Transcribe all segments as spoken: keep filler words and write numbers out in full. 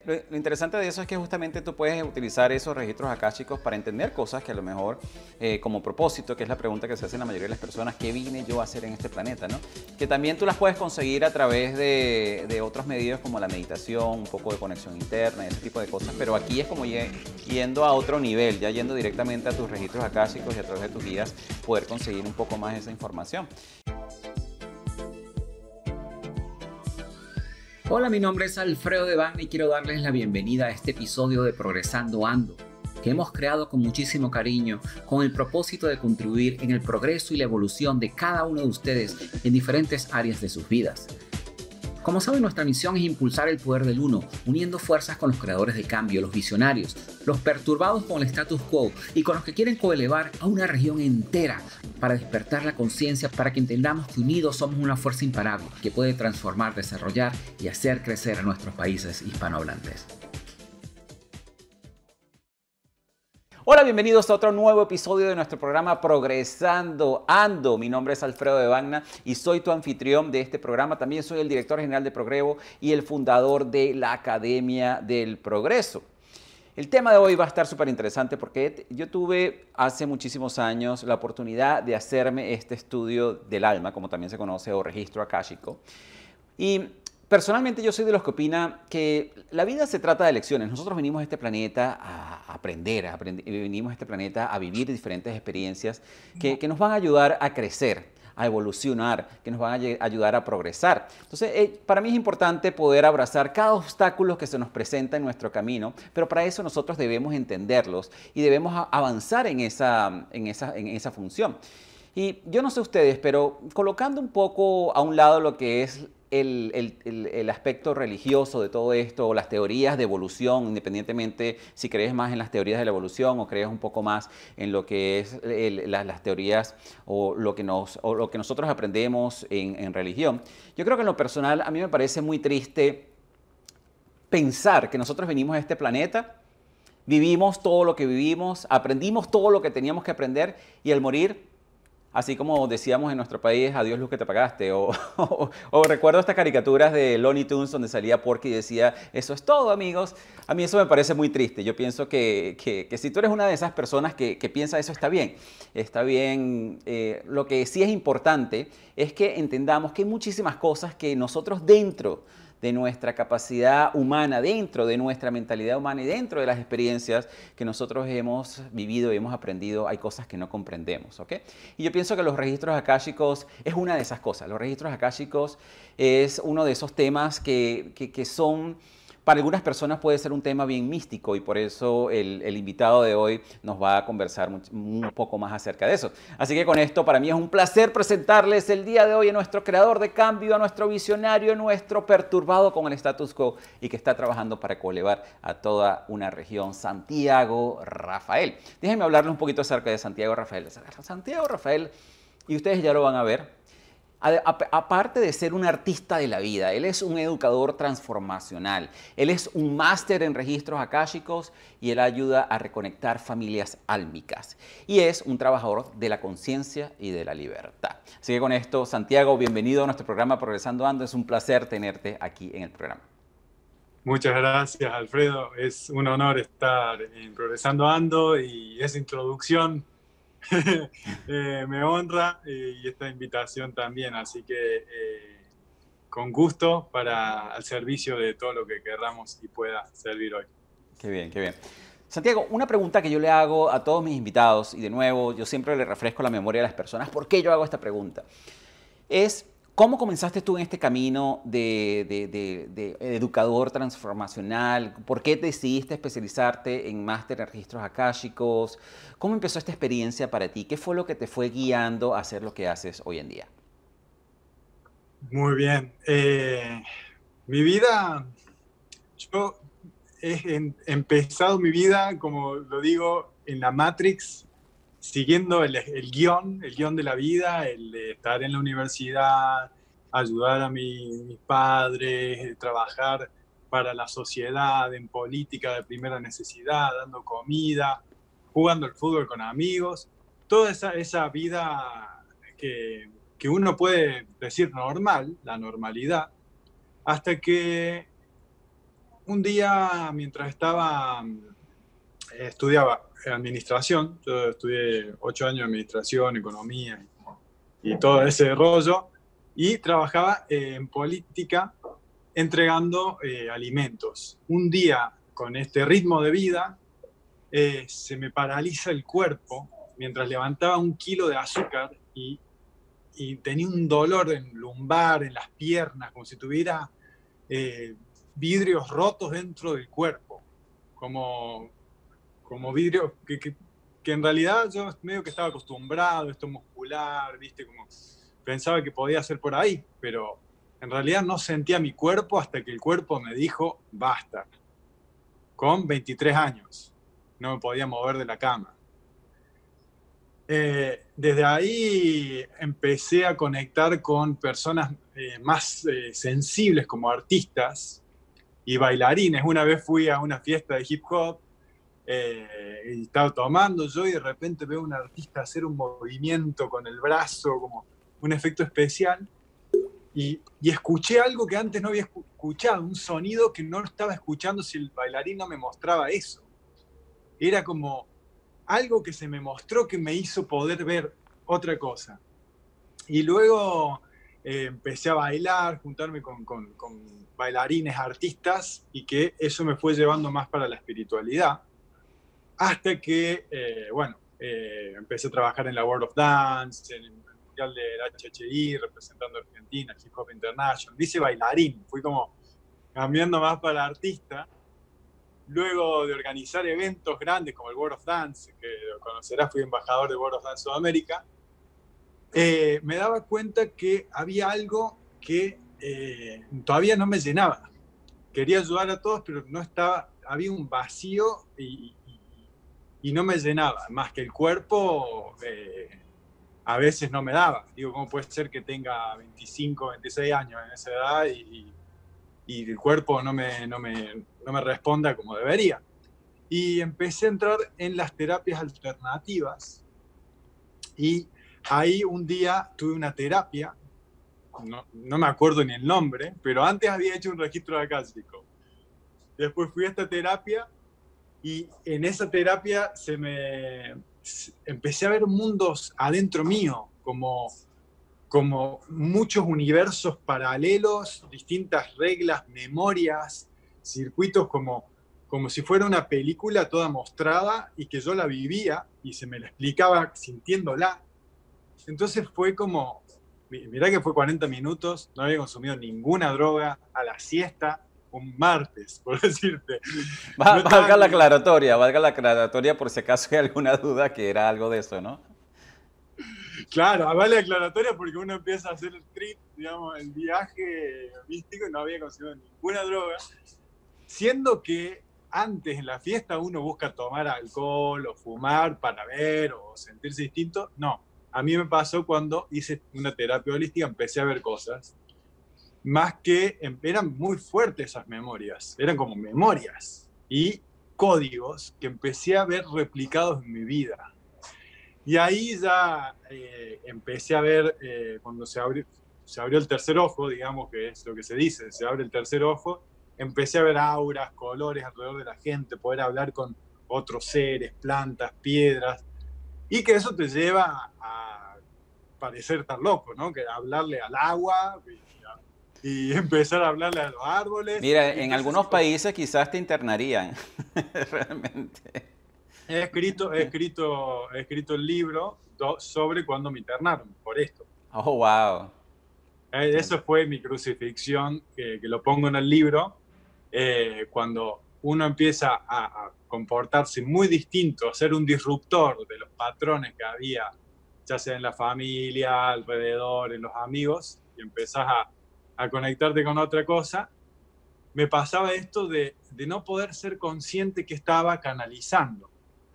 Lo, lo interesante de eso es que justamente tú puedes utilizar esos registros akáshicos para entender cosas que a lo mejor, eh, como propósito, que es la pregunta que se hacen la mayoría de las personas, ¿qué vine yo a hacer en este planeta? ¿No? Que también tú las puedes conseguir a través de, de otros medios como la meditación, un poco de conexión interna, ese tipo de cosas, pero aquí es como yendo a otro nivel, ya yendo directamente a tus registros akáshicos y a través de tus guías poder conseguir un poco más esa información. Hola, mi nombre es Alfredo Devane y quiero darles la bienvenida a este episodio de Progresando Ando, que hemos creado con muchísimo cariño, con el propósito de contribuir en el progreso y la evolución de cada uno de ustedes en diferentes áreas de sus vidas. Como saben, nuestra misión es impulsar el poder del uno, uniendo fuerzas con los creadores de cambio, los visionarios, los perturbados con el status quo y con los que quieren coelevar a una región entera para despertar la conciencia, para que entendamos que unidos somos una fuerza imparable que puede transformar, desarrollar y hacer crecer a nuestros países hispanohablantes. Hola, bienvenidos a otro nuevo episodio de nuestro programa Progresando Ando. Mi nombre es Alfredo Devane y soy tu anfitrión de este programa. También soy el director general de Progrevo y el fundador de la Academia del Progreso. El tema de hoy va a estar súper interesante porque yo tuve hace muchísimos años la oportunidad de hacerme este estudio del alma, como también se conoce, o registro akáshico. Y personalmente yo soy de los que opina que la vida se trata de elecciones. Nosotros venimos a este planeta a aprender, a aprend- venimos a este planeta a vivir diferentes experiencias que, que nos van a ayudar a crecer, a evolucionar, que nos van a lle- ayudar a progresar. Entonces, eh, para mí es importante poder abrazar cada obstáculo que se nos presenta en nuestro camino, pero para eso nosotros debemos entenderlos y debemos a- avanzar en esa, en esa, en esa función. Y yo no sé ustedes, pero colocando un poco a un lado lo que es el, el, el, el aspecto religioso de todo esto, o las teorías de evolución, independientemente si crees más en las teorías de la evolución o crees un poco más en lo que es el, las, las teorías o lo que, nos, o lo que nosotros aprendemos en, en religión. Yo creo que en lo personal a mí me parece muy triste pensar que nosotros venimos a este planeta, vivimos todo lo que vivimos, aprendimos todo lo que teníamos que aprender y al morir, así como decíamos en nuestro país, adiós luz que te pagaste. O, o, o recuerdo estas caricaturas de Looney Tunes donde salía Porky y decía, eso es todo, amigos. A mí eso me parece muy triste. Yo pienso que, que, que si tú eres una de esas personas que, que piensa eso, está bien. Está bien. Eh, lo que sí es importante es que entendamos que hay muchísimas cosas que nosotros dentro de nuestra capacidad humana, dentro de nuestra mentalidad humana y dentro de las experiencias que nosotros hemos vivido y hemos aprendido, hay cosas que no comprendemos, ¿ok? Y yo pienso que los registros akáshicos es una de esas cosas. Los registros akáshicos es uno de esos temas que, que, que son, para algunas personas puede ser un tema bien místico y por eso el, el invitado de hoy nos va a conversar un, un poco más acerca de eso. Así que con esto para mí es un placer presentarles el día de hoy a nuestro creador de cambio, a nuestro visionario, a nuestro perturbado con el status quo y que está trabajando para coelevar a toda una región, Santiago Rafael. Déjenme hablarles un poquito acerca de Santiago Rafael. Santiago Rafael, y ustedes ya lo van a ver, aparte de ser un artista de la vida, él es un educador transformacional, él es un máster en registros akáshicos y él ayuda a reconectar familias álmicas. Y es un trabajador de la conciencia y de la libertad. Así que con esto, Santiago, bienvenido a nuestro programa Progresando Ando. Es un placer tenerte aquí en el programa. Muchas gracias, Alfredo. Es un honor estar en Progresando Ando y esa introducción eh, me honra eh, y esta invitación también. Así que eh, con gusto para al servicio de todo lo que querramos y pueda servir hoy. Qué bien, qué bien. Santiago, una pregunta que yo le hago a todos mis invitados, y de nuevo, yo siempre le refresco la memoria a las personas, ¿por qué yo hago esta pregunta? Es, ¿cómo comenzaste tú en este camino de, de, de, de educador transformacional? ¿Por qué decidiste especializarte en máster en registros akáshicos? ¿Cómo empezó esta experiencia para ti? ¿Qué fue lo que te fue guiando a hacer lo que haces hoy en día? Muy bien. Eh, mi vida, yo he em- empezado mi vida, como lo digo, en la Matrix, siguiendo el, el guión, el guión de la vida, el de estar en la universidad, ayudar a mi- mis padres, trabajar para la sociedad, en política de primera necesidad, dando comida, jugando al fútbol con amigos, toda esa, esa vida que, que uno puede decir normal, la normalidad, hasta que un día, mientras estaba, eh, estudiaba administración, yo estudié ocho años de administración, economía y todo ese rollo, y trabajaba eh, en política entregando eh, alimentos. Un día, con este ritmo de vida, eh, se me paraliza el cuerpo mientras levantaba un kilo de azúcar y, y tenía un dolor en lumbar, en las piernas, como si tuviera eh, vidrios rotos dentro del cuerpo, como, como vidrios que, que, que en realidad yo medio que estaba acostumbrado, esto muscular, ¿viste? Como pensaba que podía ser por ahí, pero en realidad no sentía mi cuerpo hasta que el cuerpo me dijo, basta. Con veintitrés años, no me podía mover de la cama. Eh, desde ahí empecé a conectar con personas eh, más eh, sensibles como artistas y bailarines. Una vez fui a una fiesta de hip hop eh, y estaba tomando yo y de repente veo a un artista hacer un movimiento con el brazo, como un efecto especial. Y, y escuché algo que antes no había escuchado, un sonido que no estaba escuchando si el bailarín no me mostraba eso. Era como algo que se me mostró que me hizo poder ver otra cosa. Y luego eh, empecé a bailar, juntarme con, con, con bailarines, artistas, y que eso me fue llevando más para la espiritualidad. Hasta que, eh, bueno, eh, empecé a trabajar en la World of Dance, en el Mundial del H H I, representando a Argentina, Hip Hop International. Dice bailarín, fui como cambiando más para artista. Luego de organizar eventos grandes como el World of Dance, que lo conocerás, fui embajador de World of Dance Sudamérica, eh, me daba cuenta que había algo que eh, todavía no me llenaba. Quería ayudar a todos, pero no estaba, había un vacío y, y, y no me llenaba, más que el cuerpo eh, a veces no me daba. Digo, ¿cómo puede ser que tenga veinticinco, veintiséis años en esa edad y, y el cuerpo no me, no, me, no me responda como debería? Y empecé a entrar en las terapias alternativas y ahí un día tuve una terapia, no, no me acuerdo ni el nombre, pero antes había hecho un registro acásico. Después fui a esta terapia y en esa terapia se me, empecé a ver mundos adentro mío, como, como muchos universos paralelos, distintas reglas, memorias, circuitos como, como si fuera una película toda mostrada y que yo la vivía y se me la explicaba sintiéndola. Entonces fue como, mirá que fue cuarenta minutos, no había consumido ninguna droga, a la siesta, un martes, por decirte. Va, No valga la ni... aclaratoria, valga la aclaratoria por si acaso hay alguna duda que era algo de eso, ¿no? Claro, vale la aclaratoria porque uno empieza a hacer el trip, digamos, el viaje místico y no había consumido ninguna droga, siendo que antes en la fiesta uno busca tomar alcohol o fumar para ver o sentirse distinto. No, a mí me pasó cuando hice una terapia holística, empecé a ver cosas, más que eran muy fuertes esas memorias, eran como memorias y códigos que empecé a ver replicados en mi vida. Y ahí ya eh, empecé a ver, eh, cuando se abrió, se abrió el tercer ojo, digamos que es lo que se dice, se abre el tercer ojo, empecé a ver auras, colores alrededor de la gente, poder hablar con otros seres, plantas, piedras, y que eso te lleva a parecer tan loco, ¿no? Que hablarle al agua y, y empezar a hablarle a los árboles. Mira, en entonces, algunos países quizás te internarían, realmente. He escrito, he escrito, he escrito el libro sobre cuando me internaron, por esto. Oh, wow. Eh, eso fue mi crucifixión, que, que lo pongo en el libro, eh, cuando uno empieza a, a comportarse muy distinto, a ser un disruptor de los patrones que había, ya sea en la familia, alrededor, en los amigos, y empezás a, a conectarte con otra cosa. Me pasaba esto de, de no poder ser consciente que estaba canalizando.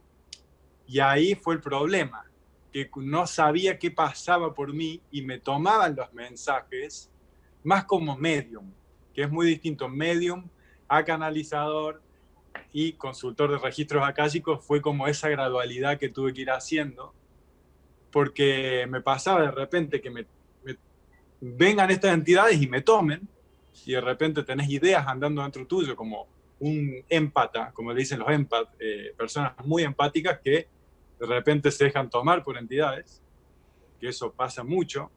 Y ahí fue el problema, que no sabía qué pasaba por mí y me tomaban los mensajes más como medium, que es muy distinto. Medium a canalizador y consultor de registros akáshicos fue como esa gradualidad que tuve que ir haciendo, porque me pasaba de repente que me, me vengan estas entidades y me tomen, y de repente tenés ideas andando dentro tuyo, como un empata, como le dicen los empat, eh, personas muy empáticas que de repente se dejan tomar por entidades, que eso pasa mucho,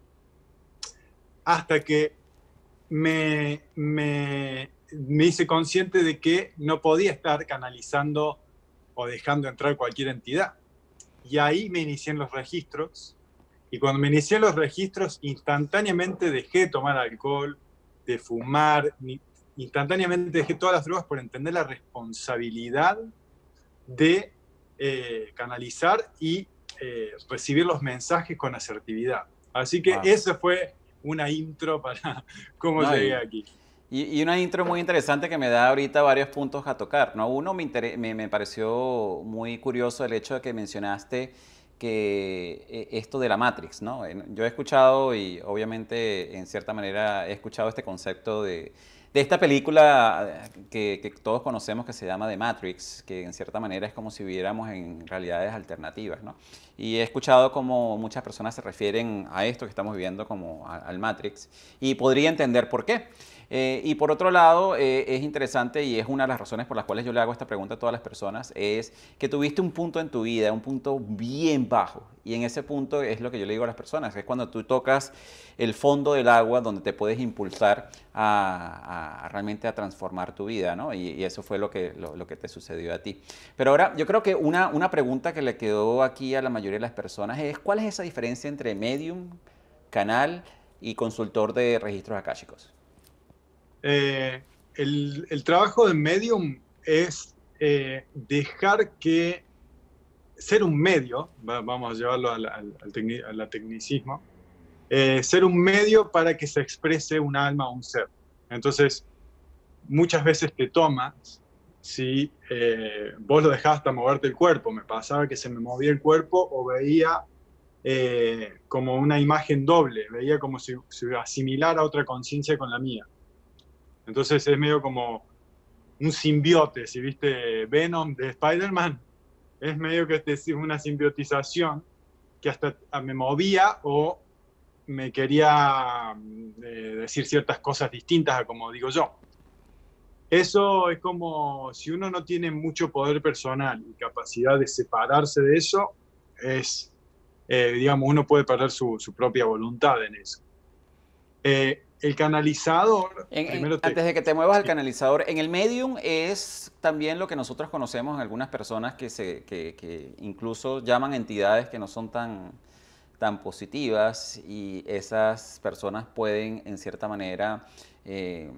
hasta que me, me, me hice consciente de que no podía estar canalizando o dejando entrar cualquier entidad. Y ahí me inicié en los registros, y cuando me inicié en los registros, instantáneamente dejé de tomar alcohol, de fumar, instantáneamente dejé todas las drogas por entender la responsabilidad de eh, canalizar y eh, recibir los mensajes con asertividad. Así que wow. Esa fue una intro para cómo no, llegué aquí. Y, y una intro muy interesante que me da ahorita varios puntos a tocar, ¿no? Uno, me, me, me pareció muy curioso el hecho de que mencionaste que esto de la Matrix, ¿no? Yo he escuchado y obviamente en cierta manera he escuchado este concepto de, de esta película que, que todos conocemos que se llama The Matrix, que en cierta manera es como si viviéramos en realidades alternativas, ¿no? Y he escuchado como muchas personas se refieren a esto que estamos viviendo como a, al Matrix y podría entender por qué. Eh, y por otro lado, eh, es interesante y es una de las razones por las cuales yo le hago esta pregunta a todas las personas, es que tuviste un punto en tu vida, un punto bien bajo. Y en ese punto es lo que yo le digo a las personas, es cuando tú tocas el fondo del agua donde te puedes impulsar a, a, a realmente a transformar tu vida, ¿no? Y, y eso fue lo que, lo, lo que te sucedió a ti. Pero ahora, yo creo que una, una pregunta que le quedó aquí a la mayoría de las personas es, ¿cuál es esa diferencia entre medium, canal y consultor de registros akáshicos? Eh, el, el trabajo de medium es eh, dejar que ser un medio, va, vamos a llevarlo al, al, al, tecni, al tecnicismo, eh, ser un medio para que se exprese un alma o un ser. Entonces, muchas veces te tomas, si eh, vos lo dejás hasta moverte el cuerpo, me pasaba que se me movía el cuerpo o veía eh, como una imagen doble, veía como si se asimilara otra conciencia con la mía. Entonces es medio como un simbiote, si viste Venom de Spider-Man, es medio que es una simbiotización que hasta me movía o me quería eh, decir ciertas cosas distintas a como digo yo. Eso es como si uno no tiene mucho poder personal y capacidad de separarse de eso, es, eh, digamos, uno puede perder su, su propia voluntad en eso. Eh, El canalizador... En, en, te, antes de que te muevas al canalizador, en el medium es también lo que nosotros conocemos en algunas personas que, se, que, que incluso llaman entidades que no son tan, tan positivas y esas personas pueden, en cierta manera, eh,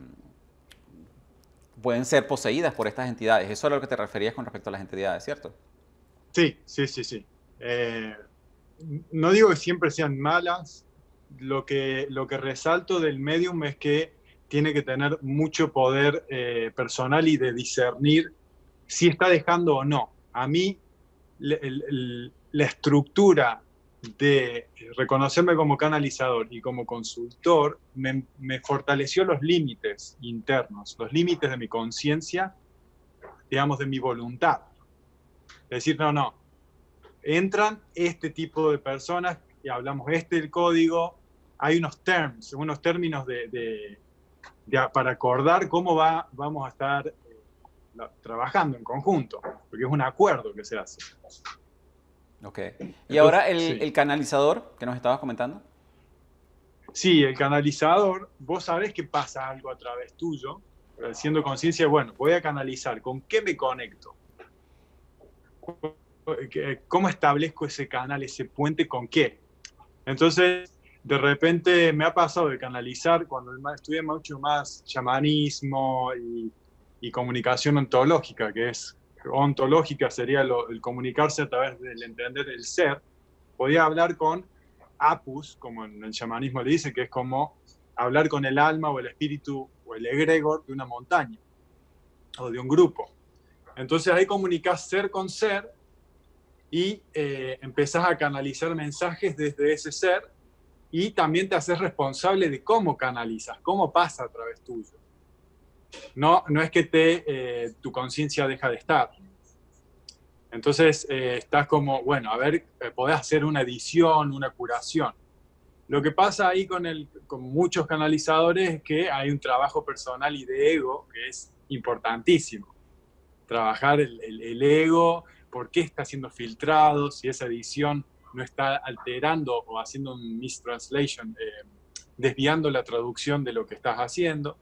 pueden ser poseídas por estas entidades. Eso es a lo que te referías con respecto a las entidades, ¿cierto? Sí, sí, sí, sí. Eh, no digo que siempre sean malas. Lo que, lo que resalto del medium es que tiene que tener mucho poder eh, personal y de discernir si está dejando o no. A mí, el, el, la estructura de reconocerme como canalizador y como consultor me, me fortaleció los límites internos, los límites de mi conciencia, digamos, de mi voluntad. Es decir, no, no, entran este tipo de personas y hablamos este del código. Hay unos terms, unos términos de, de, de, para acordar cómo va, vamos a estar eh, la, trabajando en conjunto, porque es un acuerdo que se hace. Ok. ¿Y Entonces, ahora el, sí. el canalizador que nos estabas comentando? Sí, el canalizador, vos sabés que pasa algo a través tuyo, siendo conciencia, bueno, voy a canalizar, ¿con qué me conecto? ¿Cómo establezco ese canal, ese puente, con qué? Entonces, de repente me ha pasado de canalizar cuando estudié mucho más chamanismo y, y comunicación ontológica, que es ontológica sería lo, el comunicarse a través del entender el ser. Podía hablar con apus, como en el chamanismo le dice, que es como hablar con el alma o el espíritu o el egregor de una montaña o de un grupo. Entonces ahí comunicás ser con ser y eh, empezás a canalizar mensajes desde ese ser. Y también te haces responsable de cómo canalizas, cómo pasa a través tuyo. No, no es que te, eh, tu conciencia deja de estar. Entonces eh, estás como, bueno, a ver, eh, podés hacer una edición, una curación. Lo que pasa ahí con, el, con muchos canalizadores es que hay un trabajo personal y de ego que es importantísimo. Trabajar el, el, el ego, por qué está siendo filtrado, si esa edición no está alterando o haciendo un mistranslation, eh, desviando la traducción de lo que estás haciendo.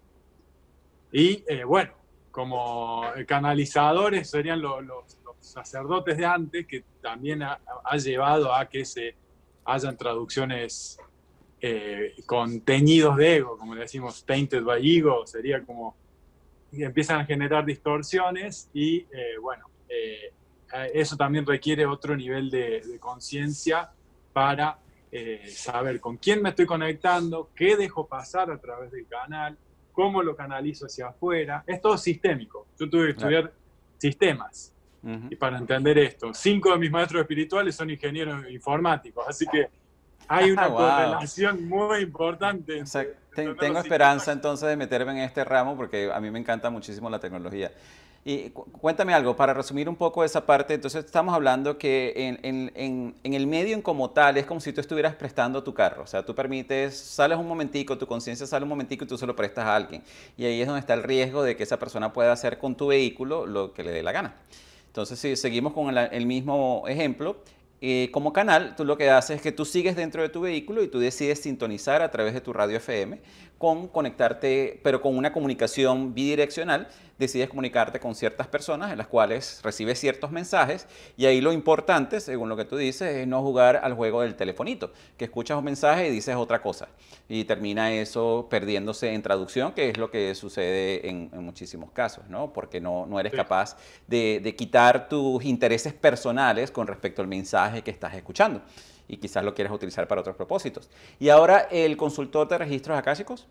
Y eh, bueno, como canalizadores serían los, los, los sacerdotes de antes, que también ha, ha llevado a que se hayan traducciones eh, con teñidos de ego, como le decimos, tainted by ego, sería como que empiezan a generar distorsiones y eh, bueno, eh, eso también requiere otro nivel de, de conciencia para eh, saber con quién me estoy conectando, qué dejo pasar a través del canal, cómo lo canalizo hacia afuera. Es todo sistémico. Yo tuve que estudiar claro. sistemas uh-huh. y para entender esto. Cinco de mis maestros espirituales son ingenieros informáticos, así que hay una wow. correlación muy importante. O sea, ten, tengo esperanza entonces de meterme en este ramo porque a mí me encanta muchísimo la tecnología. Y cu cuéntame algo, para resumir un poco esa parte, entonces estamos hablando que en, en, en, en el medio en como tal es como si tú estuvieras prestando tu carro, o sea, tú permites, sales un momentico, tu conciencia sale un momentico y tú se lo prestas a alguien. Y ahí es donde está el riesgo de que esa persona pueda hacer con tu vehículo lo que le dé la gana. Entonces, si seguimos con el, el mismo ejemplo, Eh, como canal, tú lo que haces es que tú sigues dentro de tu vehículo y tú decides sintonizar a través de tu radio F M con conectarte, pero con una comunicación bidireccional, decides comunicarte con ciertas personas en las cuales recibes ciertos mensajes y ahí lo importante, según lo que tú dices, es no jugar al juego del telefonito, que escuchas un mensaje y dices otra cosa y termina eso perdiéndose en traducción, que es lo que sucede en, en muchísimos casos, ¿no? Porque no, no eres sí. capaz de, de quitar tus intereses personales con respecto al mensaje que estás escuchando y quizás lo quieres utilizar para otros propósitos. Y ahora, ¿el consultor de registros akáshicos?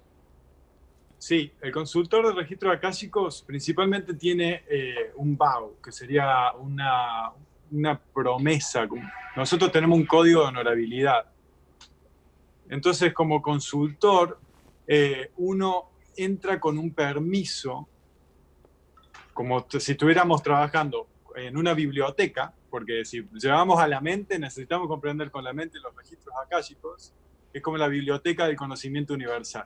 Sí, el consultor de registros akáshicos principalmente tiene eh, un vow, que sería una, una promesa. Nosotros tenemos un código de honorabilidad. Entonces, como consultor, eh, uno entra con un permiso, como si estuviéramos trabajando en una biblioteca, porque si llevamos a la mente, necesitamos comprender con la mente los registros akáshicos, es como la biblioteca del conocimiento universal.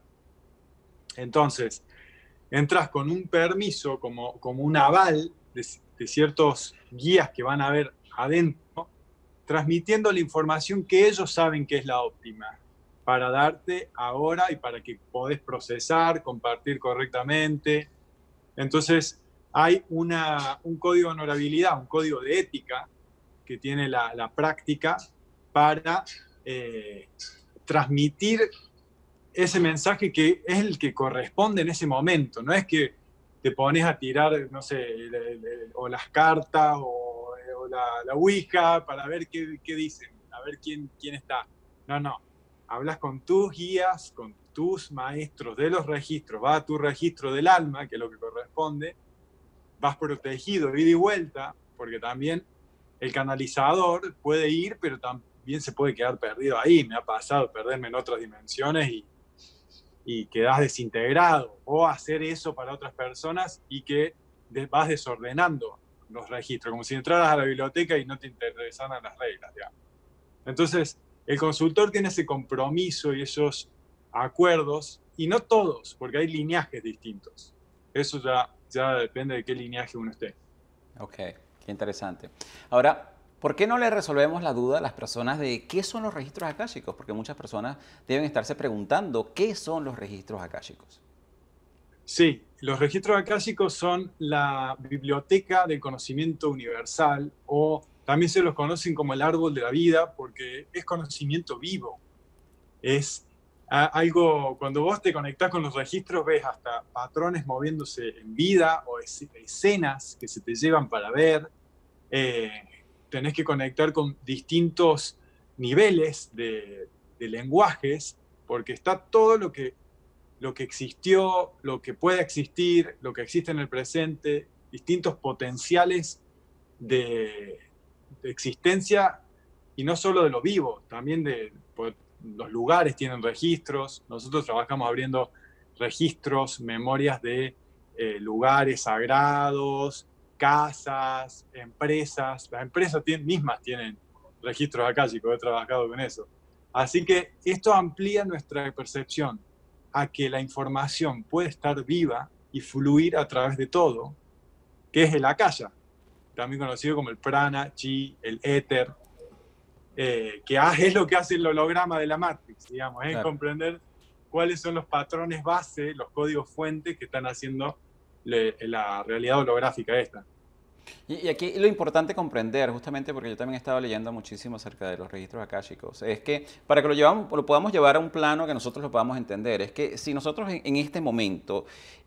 Entonces, entras con un permiso, como, como un aval de, de ciertos guías que van a ver adentro, transmitiendo la información que ellos saben que es la óptima, para darte ahora y para que podés procesar, compartir correctamente. Entonces, hay una, un código de honorabilidad, un código de ética que tiene la, la práctica para eh, transmitir ese mensaje que es el que corresponde en ese momento. No es que te pones a tirar, no sé, el, el, el, o las cartas o, o la, la Ouija para ver qué, qué dicen, a ver quién, quién está. No, no. Hablas con tus guías, con tus maestros de los registros, vas a tu registro del alma, que es lo que corresponde, vas protegido, ida y vuelta, porque también el canalizador puede ir, pero también se puede quedar perdido ahí. Me ha pasado perderme en otras dimensiones y, y quedás desintegrado, o hacer eso para otras personas y que vas desordenando los registros, como si entraras a la biblioteca y no te interesaran las reglas, digamos. Entonces, el consultor tiene ese compromiso y esos acuerdos, y no todos, porque hay linajes distintos. Eso ya, ya depende de qué linaje uno esté. Ok, qué interesante. Ahora, ¿por qué no le resolvemos la duda a las personas de qué son los registros akáshicos? Porque muchas personas deben estarse preguntando qué son los registros akáshicos. Sí, los registros akáshicos son la biblioteca del conocimiento universal, o también se los conocen como el árbol de la vida, porque es conocimiento vivo. Es algo, cuando vos te conectás con los registros, ves hasta patrones moviéndose en vida o escenas que se te llevan para ver. Eh, tenés que conectar con distintos niveles de, de lenguajes, porque está todo lo que, lo que existió, lo que puede existir, lo que existe en el presente, distintos potenciales de, de existencia, y no solo de lo vivo, también de... de los lugares tienen registros. Nosotros trabajamos abriendo registros, memorias de eh, lugares sagrados, casas, empresas. Las empresas tienen, mismas tienen registros akáshicos, he trabajado con eso. Así que esto amplía nuestra percepción a que la información puede estar viva y fluir a través de todo, que es el akasha, también conocido como el prana, chi, el éter, eh, que es lo que hace el holograma de la Matrix, digamos, es claro. comprender cuáles son los patrones base, los códigos fuentes que están haciendo le, la realidad holográfica esta. Y, y aquí lo importante comprender, justamente porque yo también he estado leyendo muchísimo acerca de los registros akáshicos, es que para que lo, llevamos, lo podamos llevar a un plano que nosotros lo podamos entender, es que si nosotros en, en este momento,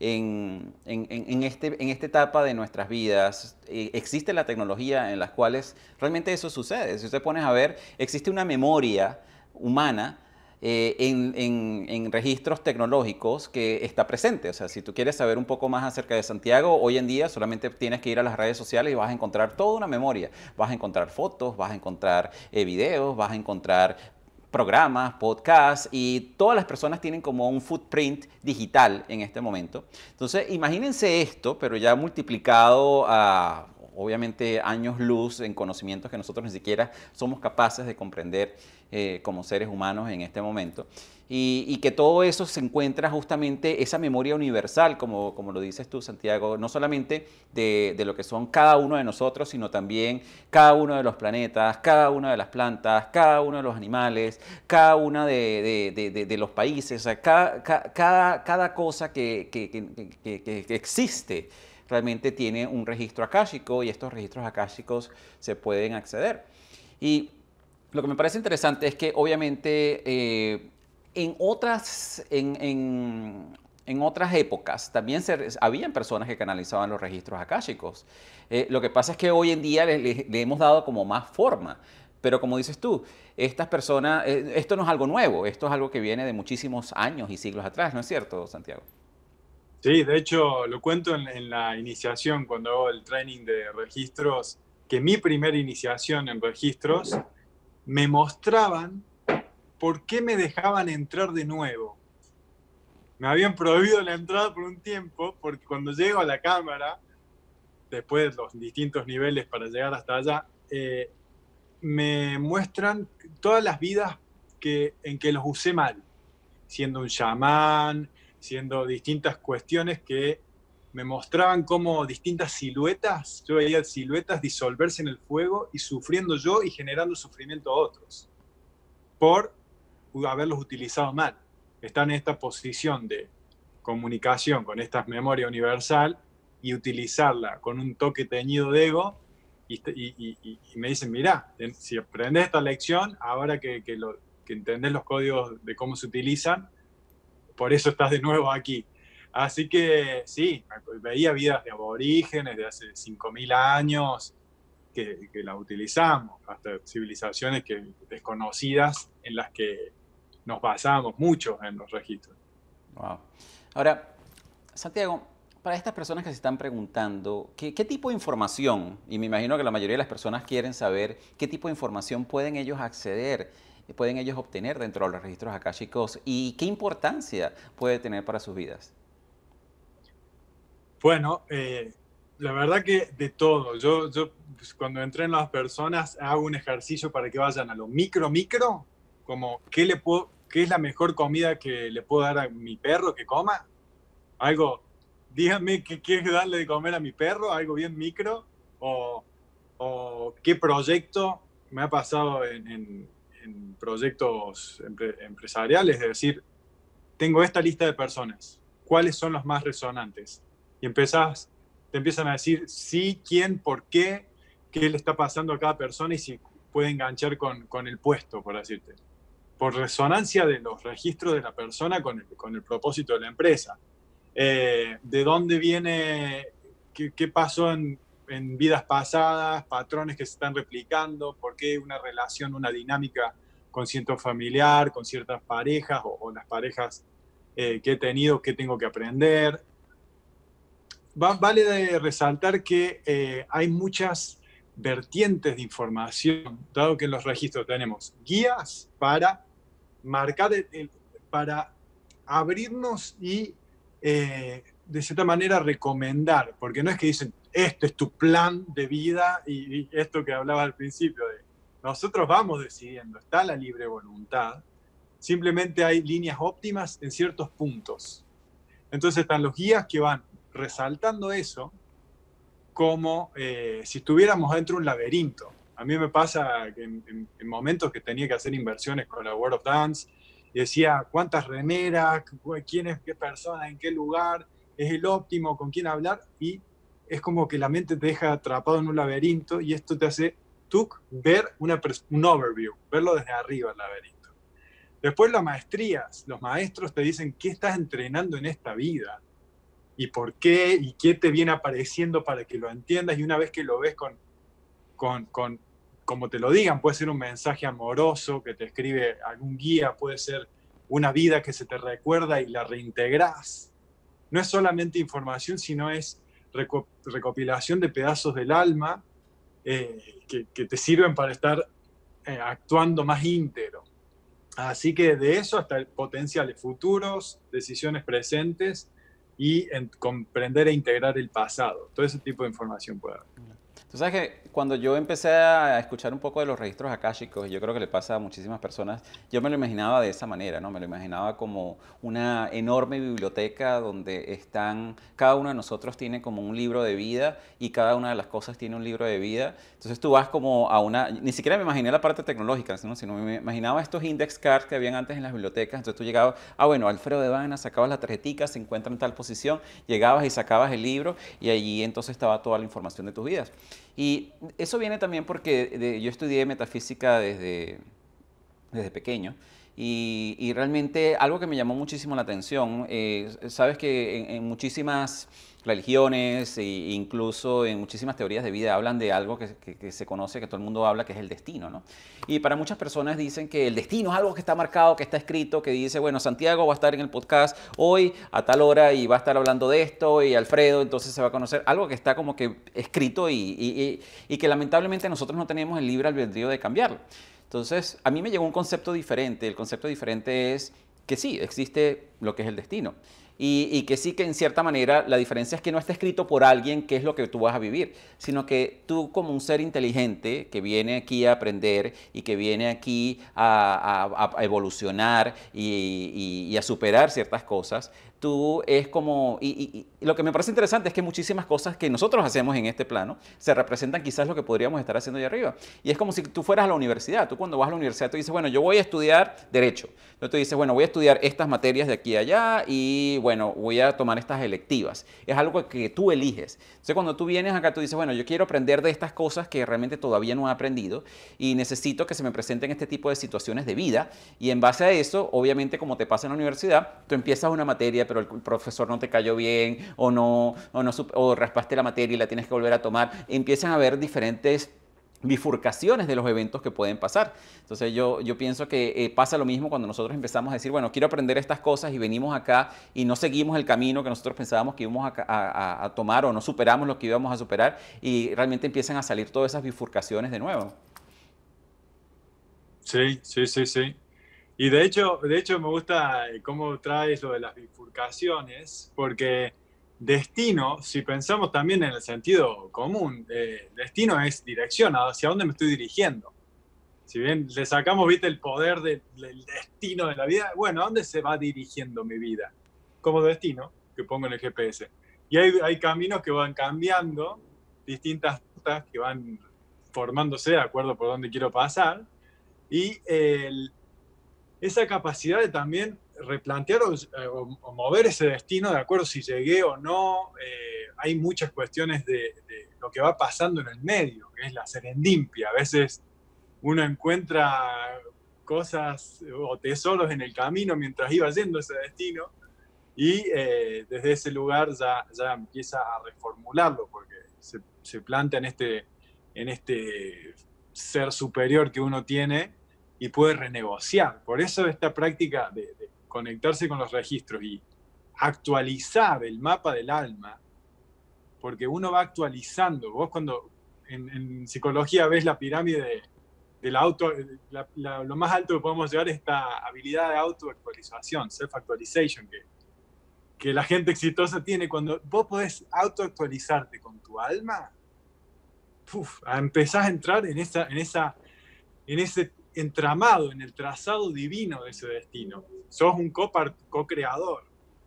en, en, en, este, en esta etapa de nuestras vidas, eh, existe la tecnología en las cuales realmente eso sucede. Si usted pone a ver, existe una memoria humana Eh, en, en, en registros tecnológicos que está presente. O sea, si tú quieres saber un poco más acerca de Santiago, hoy en día solamente tienes que ir a las redes sociales y vas a encontrar toda una memoria. Vas a encontrar fotos, vas a encontrar eh, videos, vas a encontrar programas, podcasts, y todas las personas tienen como un footprint digital en este momento. Entonces, imagínense esto, pero ya multiplicado a, obviamente, años luz en conocimientos que nosotros ni siquiera somos capaces de comprender eh, como seres humanos en este momento. Y, y que todo eso se encuentra justamente esa memoria universal, como, como lo dices tú, Santiago, no solamente de, de lo que son cada uno de nosotros, sino también cada uno de los planetas, cada una de las plantas, cada uno de los animales, cada uno de, de, de, de los países, o sea, cada, cada, cada cosa que, que, que, que, que existe realmente tiene un registro akáshico, y estos registros akáshicos se pueden acceder. Y lo que me parece interesante es que obviamente eh, en, otras, en, en, en otras épocas también se, habían personas que canalizaban los registros akáshicos. Eh, lo que pasa es que hoy en día le, le, le hemos dado como más forma. Pero como dices tú, estas personas, eh, esto no es algo nuevo, esto es algo que viene de muchísimos años y siglos atrás, ¿no es cierto, Santiago? Sí, de hecho lo cuento en, en la iniciación, cuando hago el training de registros, que mi primera iniciación en registros me mostraban por qué me dejaban entrar de nuevo. Me habían prohibido la entrada por un tiempo, porque cuando llego a la cámara, después de los distintos niveles para llegar hasta allá, eh, me muestran todas las vidas que, en que los usé mal, siendo un chamán, siendo distintas cuestiones que me mostraban como distintas siluetas, yo veía siluetas disolverse en el fuego y sufriendo yo y generando sufrimiento a otros, por haberlos utilizado mal. Están en esta posición de comunicación con esta memoria universal y utilizarla con un toque teñido de ego, y, y, y, y me dicen, mirá, si aprendes esta lección, ahora que, que, lo, que entendés los códigos de cómo se utilizan, por eso estás de nuevo aquí. Así que sí, veía vidas de aborígenes de hace cinco mil años que, que las utilizamos, hasta civilizaciones que, desconocidas en las que nos basábamos mucho en los registros. Wow. Ahora, Santiago, para estas personas que se están preguntando, ¿qué, qué tipo de información? Y me imagino que la mayoría de las personas quieren saber qué tipo de información pueden ellos acceder, pueden ellos obtener dentro de los registros akáshicos y qué importancia puede tener para sus vidas. Bueno, eh, la verdad que de todo. Yo, yo pues, cuando entreno a las personas hago un ejercicio para que vayan a lo micro, micro, como ¿qué, le puedo, qué es la mejor comida que le puedo dar a mi perro que coma? Algo, díganme qué quieres darle de comer a mi perro, algo bien micro, o, o qué proyecto me ha pasado en, en, en proyectos empre, empresariales, es decir, tengo esta lista de personas, ¿cuáles son los más resonantes? Y empezás, te empiezan a decir sí, quién, por qué, qué le está pasando a cada persona y si puede enganchar con, con el puesto, por decirte. Por resonancia de los registros de la persona con el, con el propósito de la empresa. Eh, ¿De dónde viene, qué, qué pasó en, en vidas pasadas, patrones que se están replicando, por qué una relación, una dinámica con cierto familiar, con ciertas parejas o, o las parejas eh, que he tenido, qué tengo que aprender? Vale de resaltar que eh, hay muchas vertientes de información, dado que en los registros tenemos guías para marcar, el, el, para abrirnos y eh, de cierta manera recomendar, porque no es que dicen, este es tu plan de vida y, y esto que hablaba al principio, de nosotros vamos decidiendo, está la libre voluntad, simplemente hay líneas óptimas en ciertos puntos. Entonces están los guías que van resaltando eso como eh, si estuviéramos dentro de un laberinto. A mí me pasa que en, en, en momentos que tenía que hacer inversiones con la World of Dance, y decía cuántas remeras, quién es qué persona, en qué lugar, es el óptimo, con quién hablar, y es como que la mente te deja atrapado en un laberinto y esto te hace tú ver una, un overview, verlo desde arriba el laberinto. Después las maestrías, los maestros te dicen qué estás entrenando en esta vida y por qué y qué te viene apareciendo para que lo entiendas, y una vez que lo ves con, con, con como te lo digan, puede ser un mensaje amoroso que te escribe algún guía, puede ser una vida que se te recuerda y la reintegras. No es solamente información, sino es recopilación de pedazos del alma eh, que, que te sirven para estar eh, actuando más íntegro. Así que de eso hasta potenciales futuros, decisiones presentes y en comprender e integrar el pasado. Todo ese tipo de información puede haber. Tú sabes que cuando yo empecé a escuchar un poco de los registros akáshicos, y yo creo que le pasa a muchísimas personas, yo me lo imaginaba de esa manera, ¿no? Me lo imaginaba como una enorme biblioteca donde están, cada uno de nosotros tiene como un libro de vida y cada una de las cosas tiene un libro de vida. Entonces tú vas como a una, ni siquiera me imaginé la parte tecnológica, sino, sino me imaginaba estos index cards que habían antes en las bibliotecas. Entonces tú llegabas, ah bueno, Alfredo de Vagna, sacabas la tarjetica, se encuentra en tal posición, llegabas y sacabas el libro y allí entonces estaba toda la información de tus vidas. Y eso viene también porque de, yo estudié metafísica desde, desde pequeño y, y realmente algo que me llamó muchísimo la atención, eh, sabes que en, en muchísimas religiones e incluso en muchísimas teorías de vida hablan de algo que, que, que se conoce, que todo el mundo habla, que es el destino, ¿no? Y para muchas personas dicen que el destino es algo que está marcado, que está escrito, que dice, bueno, Santiago va a estar en el podcast hoy a tal hora y va a estar hablando de esto, y Alfredo entonces se va a conocer, algo que está como que escrito y, y, y, y que lamentablemente nosotros no tenemos el libre albedrío de cambiarlo. Entonces, a mí me llegó un concepto diferente. El concepto diferente es que sí, existe lo que es el destino. Y, y que sí que en cierta manera la diferencia es que no está escrito por alguien qué es lo que tú vas a vivir, sino que tú como un ser inteligente que viene aquí a aprender y que viene aquí a, a, a evolucionar y, y, y a superar ciertas cosas, tú es como, y, y, y lo que me parece interesante es que muchísimas cosas que nosotros hacemos en este plano se representan quizás lo que podríamos estar haciendo allá arriba. Y es como si tú fueras a la universidad. Tú cuando vas a la universidad tú dices, bueno, yo voy a estudiar Derecho. Entonces tú dices, bueno, voy a estudiar estas materias de aquí a allá y bueno, voy a tomar estas electivas. Es algo que tú eliges. Entonces cuando tú vienes acá tú dices, bueno, yo quiero aprender de estas cosas que realmente todavía no he aprendido y necesito que se me presenten este tipo de situaciones de vida, y en base a eso, obviamente como te pasa en la universidad, tú empiezas una materia pero el profesor no te cayó bien o no, o, no, o raspaste la materia y la tienes que volver a tomar. Empiezan a haber diferentes bifurcaciones de los eventos que pueden pasar. Entonces yo, yo pienso que eh, pasa lo mismo cuando nosotros empezamos a decir, bueno, quiero aprender estas cosas y venimos acá y no seguimos el camino que nosotros pensábamos que íbamos a, a, a tomar, o no superamos lo que íbamos a superar, y realmente empiezan a salir todas esas bifurcaciones de nuevo. Sí, sí, sí, sí. Y de hecho, de hecho me gusta cómo traes lo de las bifurcaciones, porque destino, si pensamos también en el sentido común, eh, destino es dirección, hacia dónde me estoy dirigiendo. Si bien le sacamos, viste, el poder de, del destino de la vida, bueno, ¿a dónde se va dirigiendo mi vida? Como destino, que pongo en el G P S. Y hay, hay caminos que van cambiando, distintas rutas que van formándose de acuerdo por dónde quiero pasar, y el esa capacidad de también replantear o, o, o mover ese destino de acuerdo si llegué o no. Eh, hay muchas cuestiones de, de lo que va pasando en el medio, que es la serendipia. A veces uno encuentra cosas o tesoros en el camino mientras iba yendo ese destino, y eh, desde ese lugar ya, ya empieza a reformularlo, porque se, se planta en este, en este ser superior que uno tiene y puede renegociar. Por eso esta práctica de, de conectarse con los registros y actualizar el mapa del alma, porque uno va actualizando. Vos cuando en, en psicología ves la pirámide de, de la auto, la, la, lo más alto que podemos llegar es esta habilidad de autoactualización, self-actualization, que, que la gente exitosa tiene. Cuando vos podés autoactualizarte con tu alma, uf, empezás a entrar en, esa, en, esa, en ese entramado, en el trazado divino de ese destino. Sos un co-creador.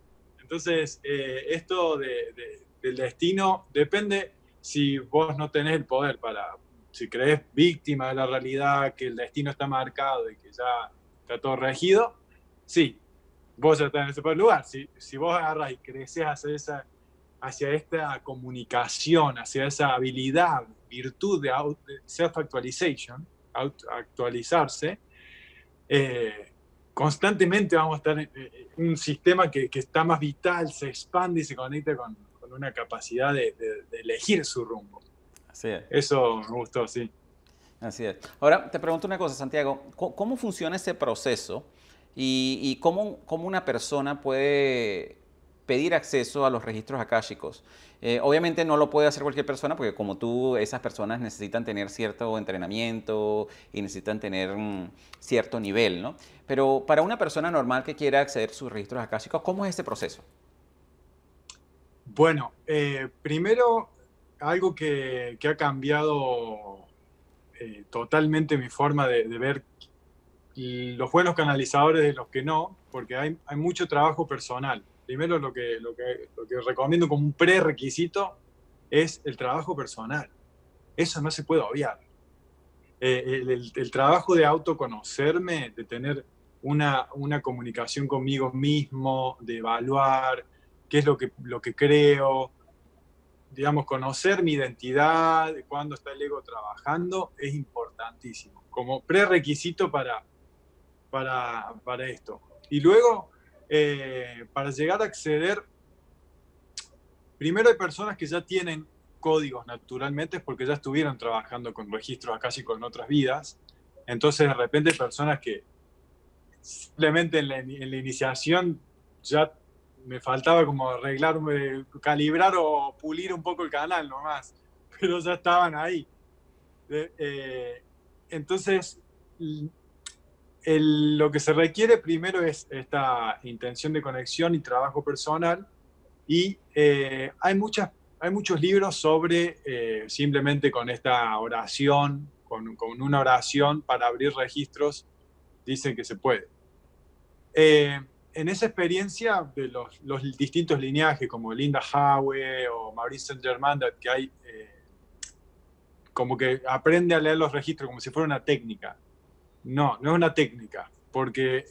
Entonces, eh, esto de, de, del destino depende si vos no tenés el poder para, si crees víctima de la realidad, que el destino está marcado y que ya está todo regido, sí, vos ya estás en ese lugar. Si, si vos agarras y creces hacia, esa, hacia esta comunicación, hacia esa habilidad, virtud de, de self-actualization, actualizarse, eh, constantemente vamos a estar en un sistema que, que está más vital, se expande y se conecta con, con una capacidad de, de, de elegir su rumbo. Así es. Eso me gustó, sí. Así es. Ahora, te pregunto una cosa, Santiago, ¿cómo funciona ese proceso y, y cómo, cómo una persona puede pedir acceso a los registros akáshicos? Eh, obviamente no lo puede hacer cualquier persona porque como tú, esas personas necesitan tener cierto entrenamiento y necesitan tener um, cierto nivel, ¿no? Pero para una persona normal que quiera acceder a sus registros akáshicos, ¿cómo es ese proceso? Bueno, eh, primero, algo que, que ha cambiado eh, totalmente mi forma de, de ver los buenos canalizadores de los que no, porque hay, hay mucho trabajo personal. Primero, lo que, lo, que, lo que recomiendo como un prerequisito es el trabajo personal. Eso no se puede obviar. Eh, el, el, el trabajo de autoconocerme, de tener una, una comunicación conmigo mismo, de evaluar qué es lo que, lo que creo, digamos, conocer mi identidad, de cuándo está el ego trabajando, es importantísimo, como prerequisito para, para, para esto. Y luego, eh, para llegar a acceder, primero hay personas que ya tienen códigos naturalmente porque ya estuvieron trabajando con registros akáshicos en otras vidas. Entonces, de repente, hay personas que simplemente en la, en la iniciación ya me faltaba como arreglar, calibrar o pulir un poco el canal nomás, pero ya estaban ahí. Eh, eh, entonces, el, lo que se requiere primero es esta intención de conexión y trabajo personal, y eh, hay, muchas, hay muchos libros sobre eh, simplemente con esta oración, con, con una oración para abrir registros, dicen que se puede. Eh, en esa experiencia de los, los distintos lineajes como Linda Howe o Maurice Saint-Germain, que hay eh, como que aprende a leer los registros como si fuera una técnica. No, no es una técnica, porque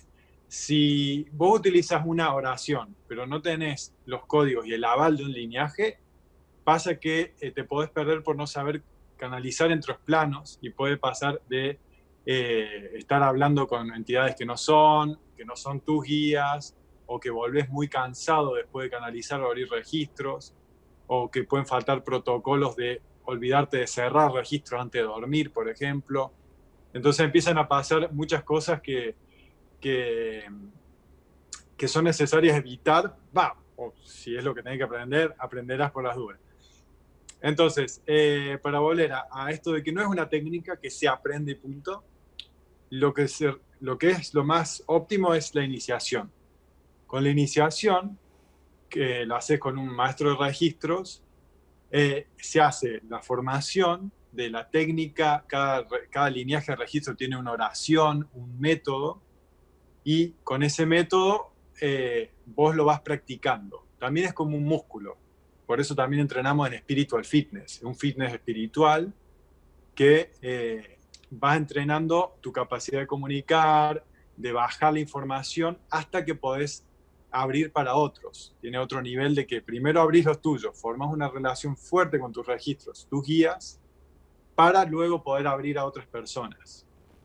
si vos utilizas una oración, pero no tenés los códigos y el aval de un lineaje, pasa que eh, te podés perder por no saber canalizar entre los planos y puede pasar de eh, estar hablando con entidades que no son, que no son tus guías, o que volvés muy cansado después de canalizar o abrir registros, o que pueden faltar protocolos de olvidarte de cerrar registros antes de dormir, por ejemplo. Entonces empiezan a pasar muchas cosas que, que, que son necesarias evitar. Va, o si es lo que tenés que aprender, aprenderás por las dudas. Entonces, eh, para volver a, a esto de que no es una técnica que se aprende y punto, lo que, se, lo que es lo más óptimo es la iniciación. Con la iniciación, que la haces con un maestro de registros, eh, se hace la formación de la técnica, cada, cada lineaje de registro tiene una oración, un método, y con ese método eh, vos lo vas practicando. También es como un músculo. Por eso también entrenamos en Spiritual Fitness, un fitness espiritual que eh, vas entrenando tu capacidad de comunicar, de bajar la información hasta que podés abrir para otros. Tiene otro nivel de que primero abrís los tuyos, formas una relación fuerte con tus registros, tus guías, para luego poder abrir a otras personas.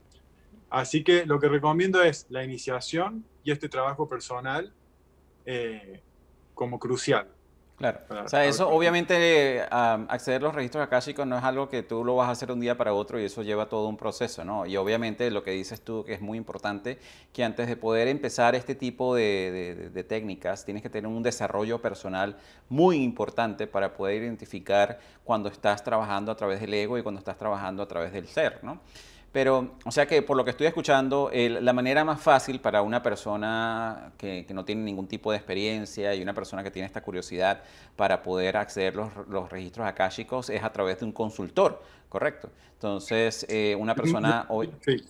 Así que lo que recomiendo es la iniciación y este trabajo personal eh, como crucial. Claro, o sea, eso obviamente um, acceder a los registros akáshicos no es algo que tú lo vas a hacer un día para otro y eso lleva todo un proceso, ¿no? Y obviamente lo que dices tú que es muy importante, que antes de poder empezar este tipo de, de, de técnicas tienes que tener un desarrollo personal muy importante para poder identificar cuando estás trabajando a través del ego y cuando estás trabajando a través del ser, ¿no? Pero, o sea que por lo que estoy escuchando, el, la manera más fácil para una persona que, que no tiene ningún tipo de experiencia y una persona que tiene esta curiosidad para poder acceder a los, los registros akáshicos es a través de un consultor, ¿correcto? Entonces, eh, una persona hoy... Sí.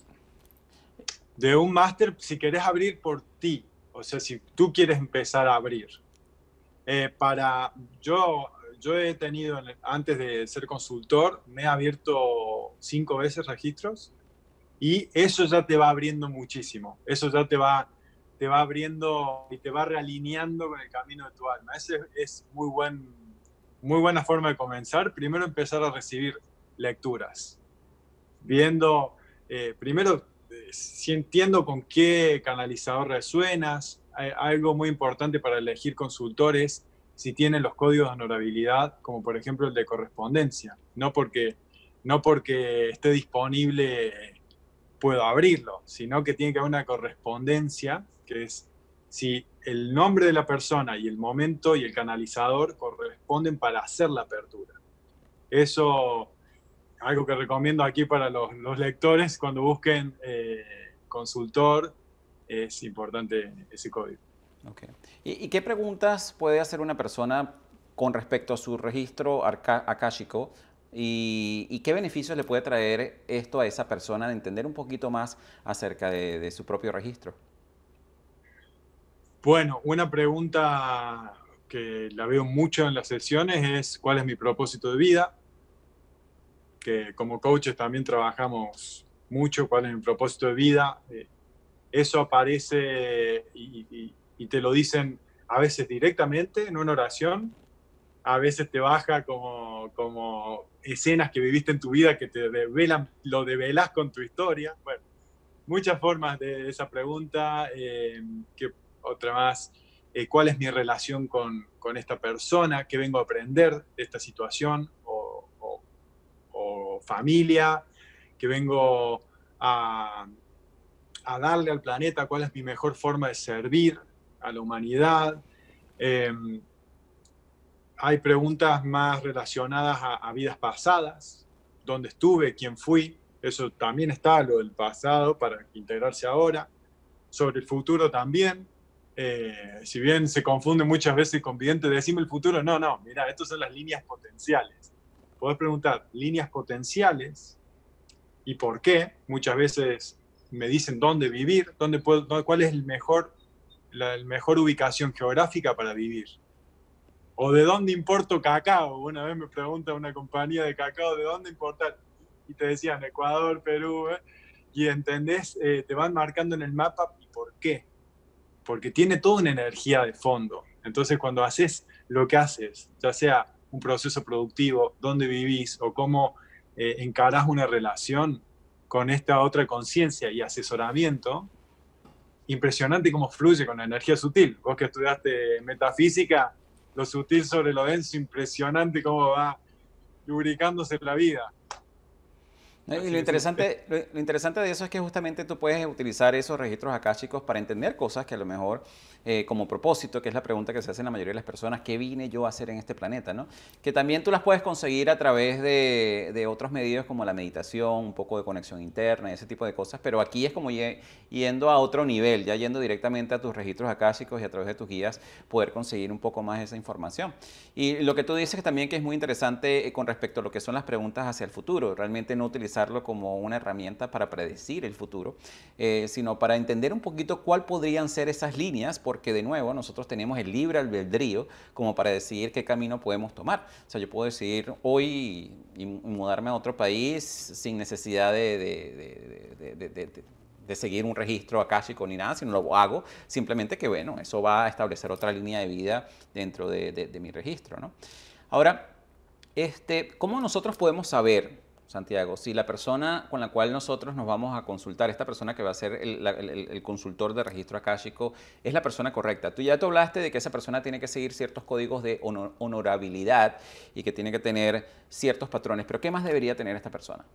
De un máster, si querés abrir por ti, o sea, si tú quieres empezar a abrir, Eh, para, yo, yo he tenido, antes de ser consultor, me he abierto cinco veces registros y eso ya te va abriendo muchísimo. Eso ya te va, te va abriendo y te va realineando con el camino de tu alma. Ese es muy, buen, muy buena forma de comenzar. Primero empezar a recibir lecturas. Viendo, eh, primero, eh, si entiendo con qué canalizador resuenas. Hay algo muy importante para elegir consultores, si tienen los códigos de honorabilidad, como por ejemplo el de correspondencia. No porque, no porque esté disponible puedo abrirlo, sino que tiene que haber una correspondencia, que es si el nombre de la persona y el momento y el canalizador corresponden para hacer la apertura. Eso, algo que recomiendo aquí para los, los lectores, cuando busquen eh, consultor, es importante ese código. Okay. ¿Y, ¿Y qué preguntas puede hacer una persona con respecto a su registro akáshico? ¿Y, ¿Y qué beneficios le puede traer esto a esa persona de entender un poquito más acerca de, de su propio registro? Bueno, una pregunta que la veo mucho en las sesiones es ¿cuál es mi propósito de vida? Que como coaches también trabajamos mucho cuál es mi propósito de vida. Eso aparece y, y, y te lo dicen a veces directamente en una oración, a veces te baja como, como escenas que viviste en tu vida que te develan, lo develás con tu historia. Bueno, muchas formas de esa pregunta. Eh, que otra más, eh, ¿cuál es mi relación con, con esta persona? ¿Qué vengo a aprender de esta situación? O, o, o familia, ¿qué vengo a, a darle al planeta? ¿Cuál es mi mejor forma de servir a la humanidad? Eh, hay preguntas más relacionadas a, a vidas pasadas, dónde estuve, quién fui. Eso también está, lo del pasado, para integrarse ahora. Sobre el futuro también. Eh, si bien se confunde muchas veces con vidente, decime el futuro. No, no, mira, estas son las líneas potenciales. Podés preguntar líneas potenciales y por qué. Muchas veces me dicen dónde vivir, dónde puedo, cuál es el mejor, la el mejor ubicación geográfica para vivir. O de dónde importo cacao. Una vez me pregunta una compañía de cacao, ¿de dónde importar? Y te decían Ecuador, Perú, ¿eh? Y entendés, eh, te van marcando en el mapa y por qué. Porque tiene toda una energía de fondo. Entonces cuando haces lo que haces, ya sea un proceso productivo, dónde vivís o cómo eh, encarás una relación con esta otra conciencia y asesoramiento, impresionante cómo fluye con la energía sutil. Vos que estudiaste metafísica, lo sutil sobre lo denso, impresionante cómo va lubricándose la vida. Y lo interesante, lo, lo interesante de eso es que justamente tú puedes utilizar esos registros akáshicos para entender cosas que a lo mejor, eh, como propósito, que es la pregunta que se hacen la mayoría de las personas, ¿qué vine yo a hacer en este planeta? ¿No? Que también tú las puedes conseguir a través de, de otros medios como la meditación, un poco de conexión interna y ese tipo de cosas, pero aquí es como yendo a otro nivel, ya yendo directamente a tus registros akáshicos y a través de tus guías poder conseguir un poco más esa información. Y lo que tú dices también que es muy interesante con respecto a lo que son las preguntas hacia el futuro, realmente no utilizar como una herramienta para predecir el futuro, eh, sino para entender un poquito cuál podrían ser esas líneas, porque de nuevo nosotros tenemos el libre albedrío como para decidir qué camino podemos tomar. O sea, yo puedo decidir hoy y, y mudarme a otro país sin necesidad de, de, de, de, de, de, de seguir un registro akáshico ni nada, sino lo hago simplemente que, bueno, eso va a establecer otra línea de vida dentro de, de, de mi registro, ¿no? Ahora, este, ¿cómo nosotros podemos saber, Santiago, si la persona con la cual nosotros nos vamos a consultar, esta persona que va a ser el, el, el consultor de registro akáshico, es la persona correcta? Tú ya te hablaste de que esa persona tiene que seguir ciertos códigos de honor, honorabilidad y que tiene que tener ciertos patrones, pero ¿qué más debería tener esta persona?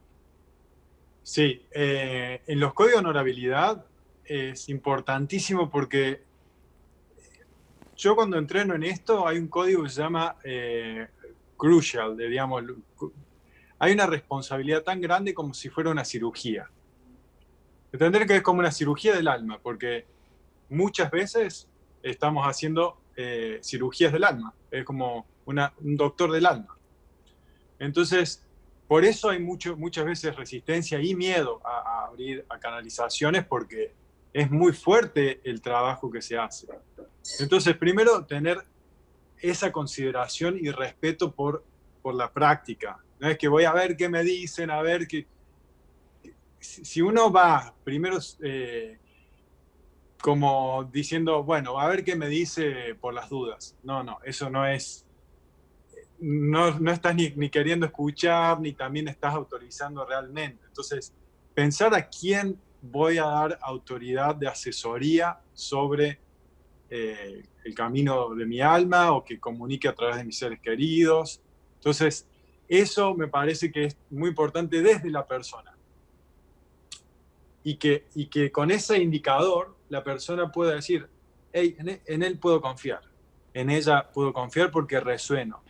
Sí, eh, en los códigos de honorabilidad es importantísimo porque yo cuando entreno en esto hay un código que se llama eh, crucial, de, digamos, hay una responsabilidad tan grande como si fuera una cirugía. Entender que es como una cirugía del alma, porque muchas veces estamos haciendo eh, cirugías del alma. Es como una, un doctor del alma. Entonces, por eso hay mucho, muchas veces resistencia y miedo a, a abrir a canalizaciones, porque es muy fuerte el trabajo que se hace. Entonces, primero, tener esa consideración y respeto por, por la práctica. No es que voy a ver qué me dicen, a ver qué... Si uno va primero eh, como diciendo, bueno, a ver qué me dice por las dudas. No, no, eso no es... No, no estás ni, ni queriendo escuchar, ni también estás autorizando realmente. Entonces, pensar a quién voy a dar autoridad de asesoría sobre eh, el camino de mi alma o que comunique a través de mis seres queridos. Entonces, eso me parece que es muy importante desde la persona. Y que, y que con ese indicador la persona pueda decir, hey, en, en él puedo confiar, en ella puedo confiar porque resueno.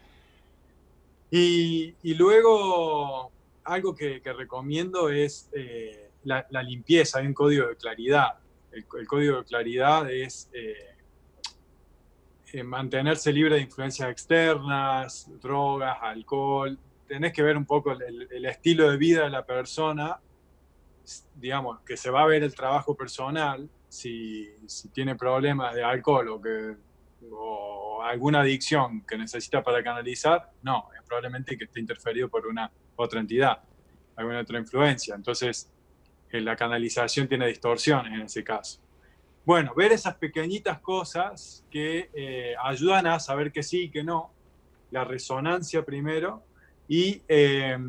Y, y luego, algo que, que recomiendo es eh, la, la limpieza, hay un código de claridad. El, el código de claridad es eh, eh, mantenerse libre de influencias externas, drogas, alcohol. Tenés que ver un poco el, el estilo de vida de la persona, digamos, que se va a ver el trabajo personal, si, si tiene problemas de alcohol o, que, o alguna adicción que necesita para canalizar, no, es probablemente que esté interferido por una otra entidad, alguna otra influencia. Entonces, eh, la canalización tiene distorsiones en ese caso. Bueno, ver esas pequeñitas cosas que eh, ayudan a saber que sí y que no, la resonancia primero, y... Eh,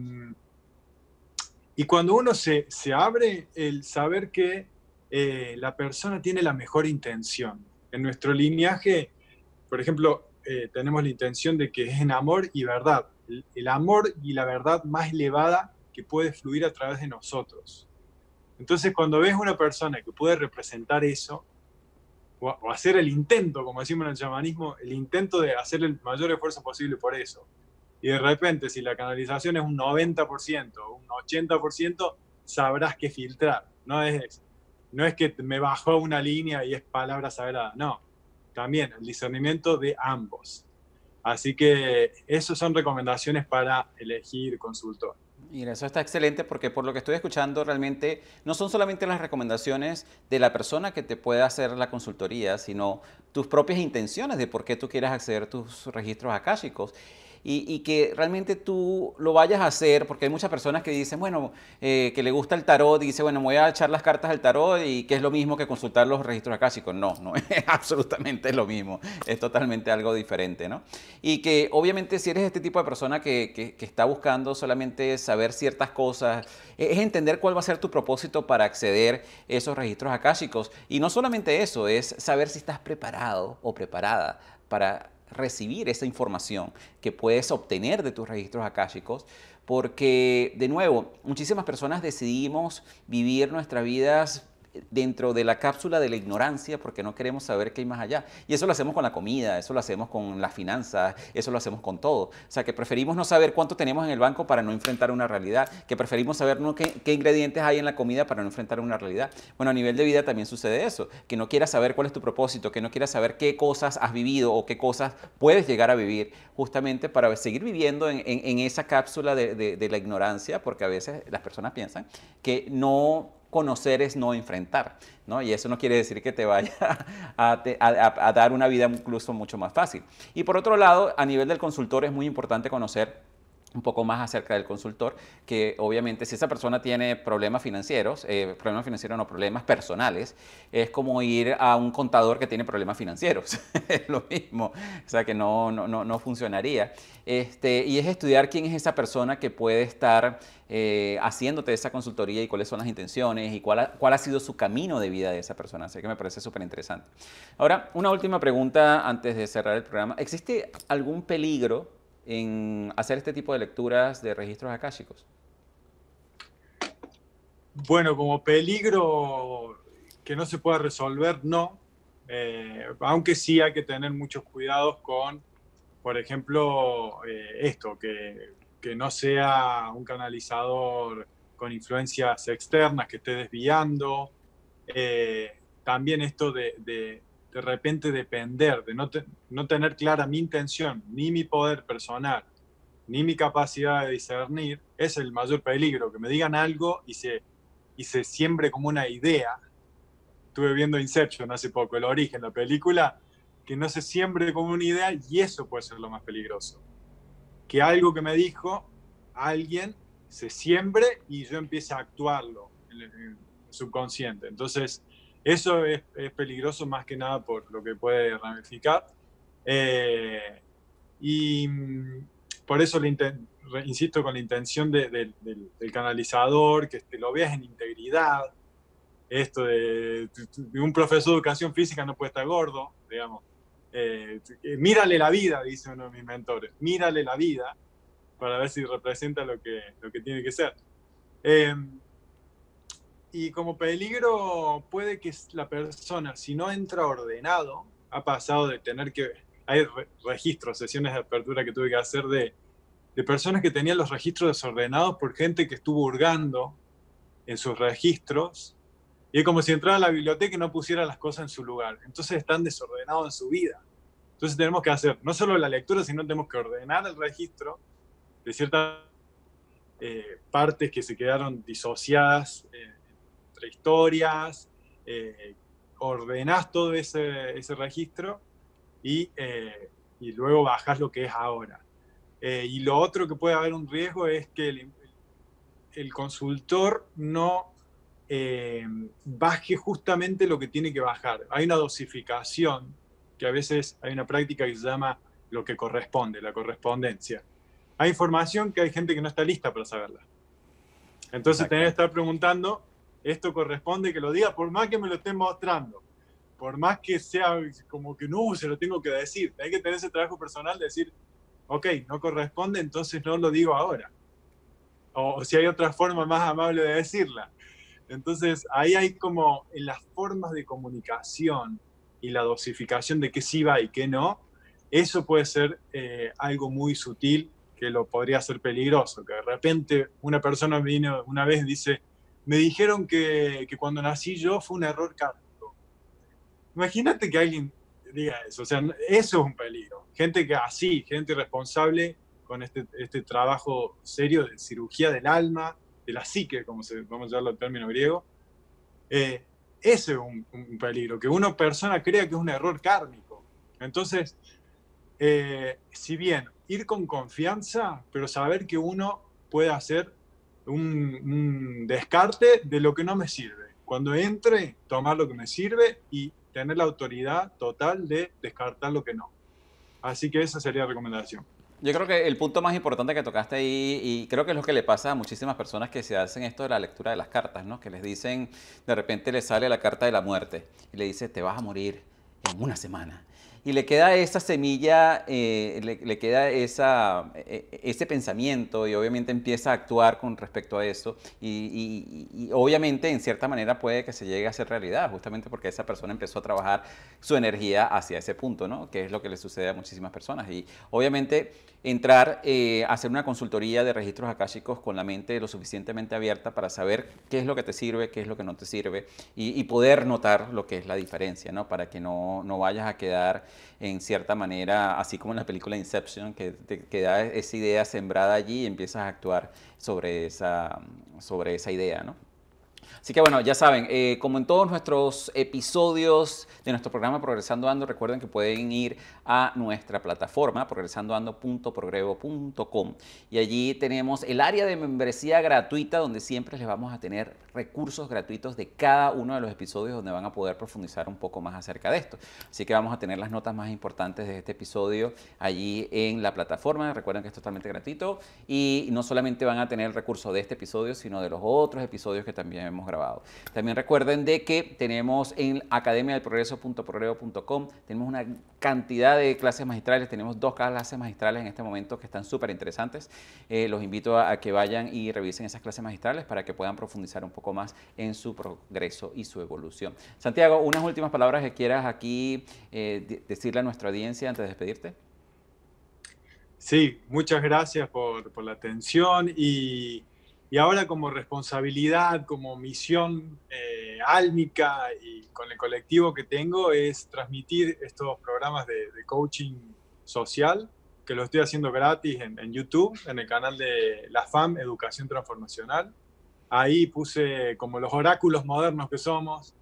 Y cuando uno se, se abre, el saber que eh, la persona tiene la mejor intención. En nuestro lineaje, por ejemplo, eh, tenemos la intención de que es en amor y verdad. El, el amor y la verdad más elevada que puede fluir a través de nosotros. Entonces, cuando ves una persona que puede representar eso, o, o hacer el intento, como decimos en el chamanismo, el intento de hacer el mayor esfuerzo posible por eso, y de repente, si la canalización es un noventa por ciento o un ochenta por ciento, sabrás qué filtrar. No es, no es que me bajó una línea y es palabra sagrada. No, también el discernimiento de ambos. Así que esas son recomendaciones para elegir consultor. Mira, eso está excelente porque por lo que estoy escuchando realmente no son solamente las recomendaciones de la persona que te puede hacer la consultoría, sino tus propias intenciones de por qué tú quieres acceder a tus registros akáshicos. Y, y que realmente tú lo vayas a hacer, porque hay muchas personas que dicen, bueno, eh, que le gusta el tarot y dice, bueno, me voy a echar las cartas del tarot y que es lo mismo que consultar los registros akáshicos. No, no es absolutamente lo mismo, es totalmente algo diferente, ¿no? Y que obviamente si eres este tipo de persona que, que, que está buscando solamente saber ciertas cosas, es entender cuál va a ser tu propósito para acceder a esos registros akáshicos. Y no solamente eso, es saber si estás preparado o preparada para recibir esa información que puedes obtener de tus registros akáshicos, porque, de nuevo, muchísimas personas decidimos vivir nuestras vidas dentro de la cápsula de la ignorancia porque no queremos saber qué hay más allá. Y eso lo hacemos con la comida, eso lo hacemos con las finanzas, eso lo hacemos con todo. O sea, que preferimos no saber cuánto tenemos en el banco para no enfrentar una realidad, que preferimos saber no qué, qué ingredientes hay en la comida para no enfrentar una realidad. Bueno, a nivel de vida también sucede eso, que no quieras saber cuál es tu propósito, que no quieras saber qué cosas has vivido o qué cosas puedes llegar a vivir, justamente para seguir viviendo en, en, en esa cápsula de, de, de la ignorancia, porque a veces las personas piensan que no... conocer es no enfrentar, ¿no? Y eso no quiere decir que te vaya a, a, a dar una vida incluso mucho más fácil. Y por otro lado, a nivel del consultor es muy importante conocer un poco más acerca del consultor, que obviamente si esa persona tiene problemas financieros, eh, problemas financieros no, problemas personales, es como ir a un contador que tiene problemas financieros, es lo mismo, o sea que no, no, no, no funcionaría. Este, y es estudiar quién es esa persona que puede estar eh, haciéndote esa consultoría y cuáles son las intenciones y cuál ha, cuál ha sido su camino de vida de esa persona, así que me parece súper interesante. Ahora, una última pregunta antes de cerrar el programa. ¿Existe algún peligro en hacer este tipo de lecturas de registros akáshicos? Bueno, como peligro que no se pueda resolver, no. Eh, aunque sí hay que tener muchos cuidados con, por ejemplo, eh, esto, que, que no sea un canalizador con influencias externas que esté desviando. Eh, también esto de... de de repente depender, de no, te, no tener clara mi intención, ni mi poder personal, ni mi capacidad de discernir, es el mayor peligro, que me digan algo y se, y se siembre como una idea. Estuve viendo Inception hace poco, El Origen, la película, que no se siembre como una idea, y eso puede ser lo más peligroso. Que algo que me dijo alguien se siembre y yo empiece a actuarlo en el subconsciente. Entonces, eso es, es peligroso más que nada por lo que puede ramificar. Eh, y por eso le insisto con la intención de, de, de, del canalizador, que te lo veas en integridad. Esto de, de un profesor de educación física no puede estar gordo, digamos. Eh, mírale la vida, dice uno de mis mentores, mírale la vida para ver si representa lo que, lo que tiene que ser. Eh, y como peligro puede que la persona, si no entra ordenado, ha pasado de tener que, hay re, registros, sesiones de apertura que tuve que hacer de, de personas que tenían los registros desordenados por gente que estuvo hurgando en sus registros, y es como si entrara a la biblioteca y no pusiera las cosas en su lugar. Entonces están desordenados en su vida. Entonces tenemos que hacer no solo la lectura, sino tenemos que ordenar el registro de ciertas eh, partes que se quedaron disociadas eh, entre historias, eh, ordenás todo ese, ese registro y, eh, y luego bajás lo que es ahora. Eh, y lo otro que puede haber un riesgo es que el, el consultor no eh, baje justamente lo que tiene que bajar. Hay una dosificación, que a veces hay una práctica que se llama lo que corresponde, la correspondencia. Hay información que hay gente que no está lista para saberla. Entonces tenés que estar preguntando, ¿esto corresponde que lo diga? Por más que me lo estén mostrando, por más que sea como que no, se lo tengo que decir. Hay que tener ese trabajo personal de decir, ok, no corresponde, entonces no lo digo ahora. O, o si hay otra forma más amable de decirla. Entonces ahí hay como en las formas de comunicación y la dosificación de qué sí va y qué no, eso puede ser eh, algo muy sutil que lo podría ser peligroso, que de repente una persona vino una vez y dice, me dijeron que, que cuando nací yo fue un error kármico. Imagínate que alguien diga eso, o sea, eso es un peligro. Gente que así, gente responsable con este, este trabajo serio de cirugía del alma, de la psique, como se, vamos a llamarlo en término griego, eh, ese es un, un peligro, que una persona crea que es un error kármico. Entonces, eh, si bien ir con confianza, pero saber que uno puede hacer un, un descarte de lo que no me sirve. Cuando entre, tomar lo que me sirve y tener la autoridad total de descartar lo que no. Así que esa sería la recomendación. Yo creo que el punto más importante que tocaste ahí, y creo que es lo que le pasa a muchísimas personas que se hacen esto de la lectura de las cartas, ¿no? Que les dicen, de repente les sale la carta de la muerte y le dice, te vas a morir en una semana. Y le queda esa semilla, eh, le, le queda esa, eh, ese pensamiento y obviamente empieza a actuar con respecto a eso y, y, y obviamente en cierta manera puede que se llegue a hacer realidad justamente porque esa persona empezó a trabajar su energía hacia ese punto, ¿no? Que es lo que le sucede a muchísimas personas y obviamente entrar eh, a hacer una consultoría de registros akáshicos con la mente lo suficientemente abierta para saber qué es lo que te sirve, qué es lo que no te sirve y, y poder notar lo que es la diferencia, ¿no? Para que no, no vayas a quedar en cierta manera, así como en la película Inception, que te queda esa idea sembrada allí y empiezas a actuar sobre esa, sobre esa idea, ¿no? Así que bueno, ya saben, eh, como en todos nuestros episodios de nuestro programa Progresando Ando, recuerden que pueden ir a nuestra plataforma progresando ando punto progrevo punto com y allí tenemos el área de membresía gratuita donde siempre les vamos a tener recursos gratuitos de cada uno de los episodios donde van a poder profundizar un poco más acerca de esto. Así que vamos a tener las notas más importantes de este episodio allí en la plataforma. Recuerden que es totalmente gratuito y no solamente van a tener el recurso de este episodio, sino de los otros episodios que también hemos grabado. También recuerden de que tenemos en academia del progreso punto progrevo punto com, tenemos una cantidad de clases magistrales, tenemos dos clases magistrales en este momento que están súper interesantes. Eh, los invito a, a que vayan y revisen esas clases magistrales para que puedan profundizar un poco más en su progreso y su evolución. Santiago, unas últimas palabras que quieras aquí eh, de, decirle a nuestra audiencia antes de despedirte. Sí, muchas gracias por, por la atención y, y ahora como responsabilidad, como misión eh, álmica y con el colectivo que tengo es transmitir estos programas de, de coaching social que lo estoy haciendo gratis en, en YouTube, en el canal de la F A M, Educación Transformacional. Ahí puse como los oráculos modernos que somos,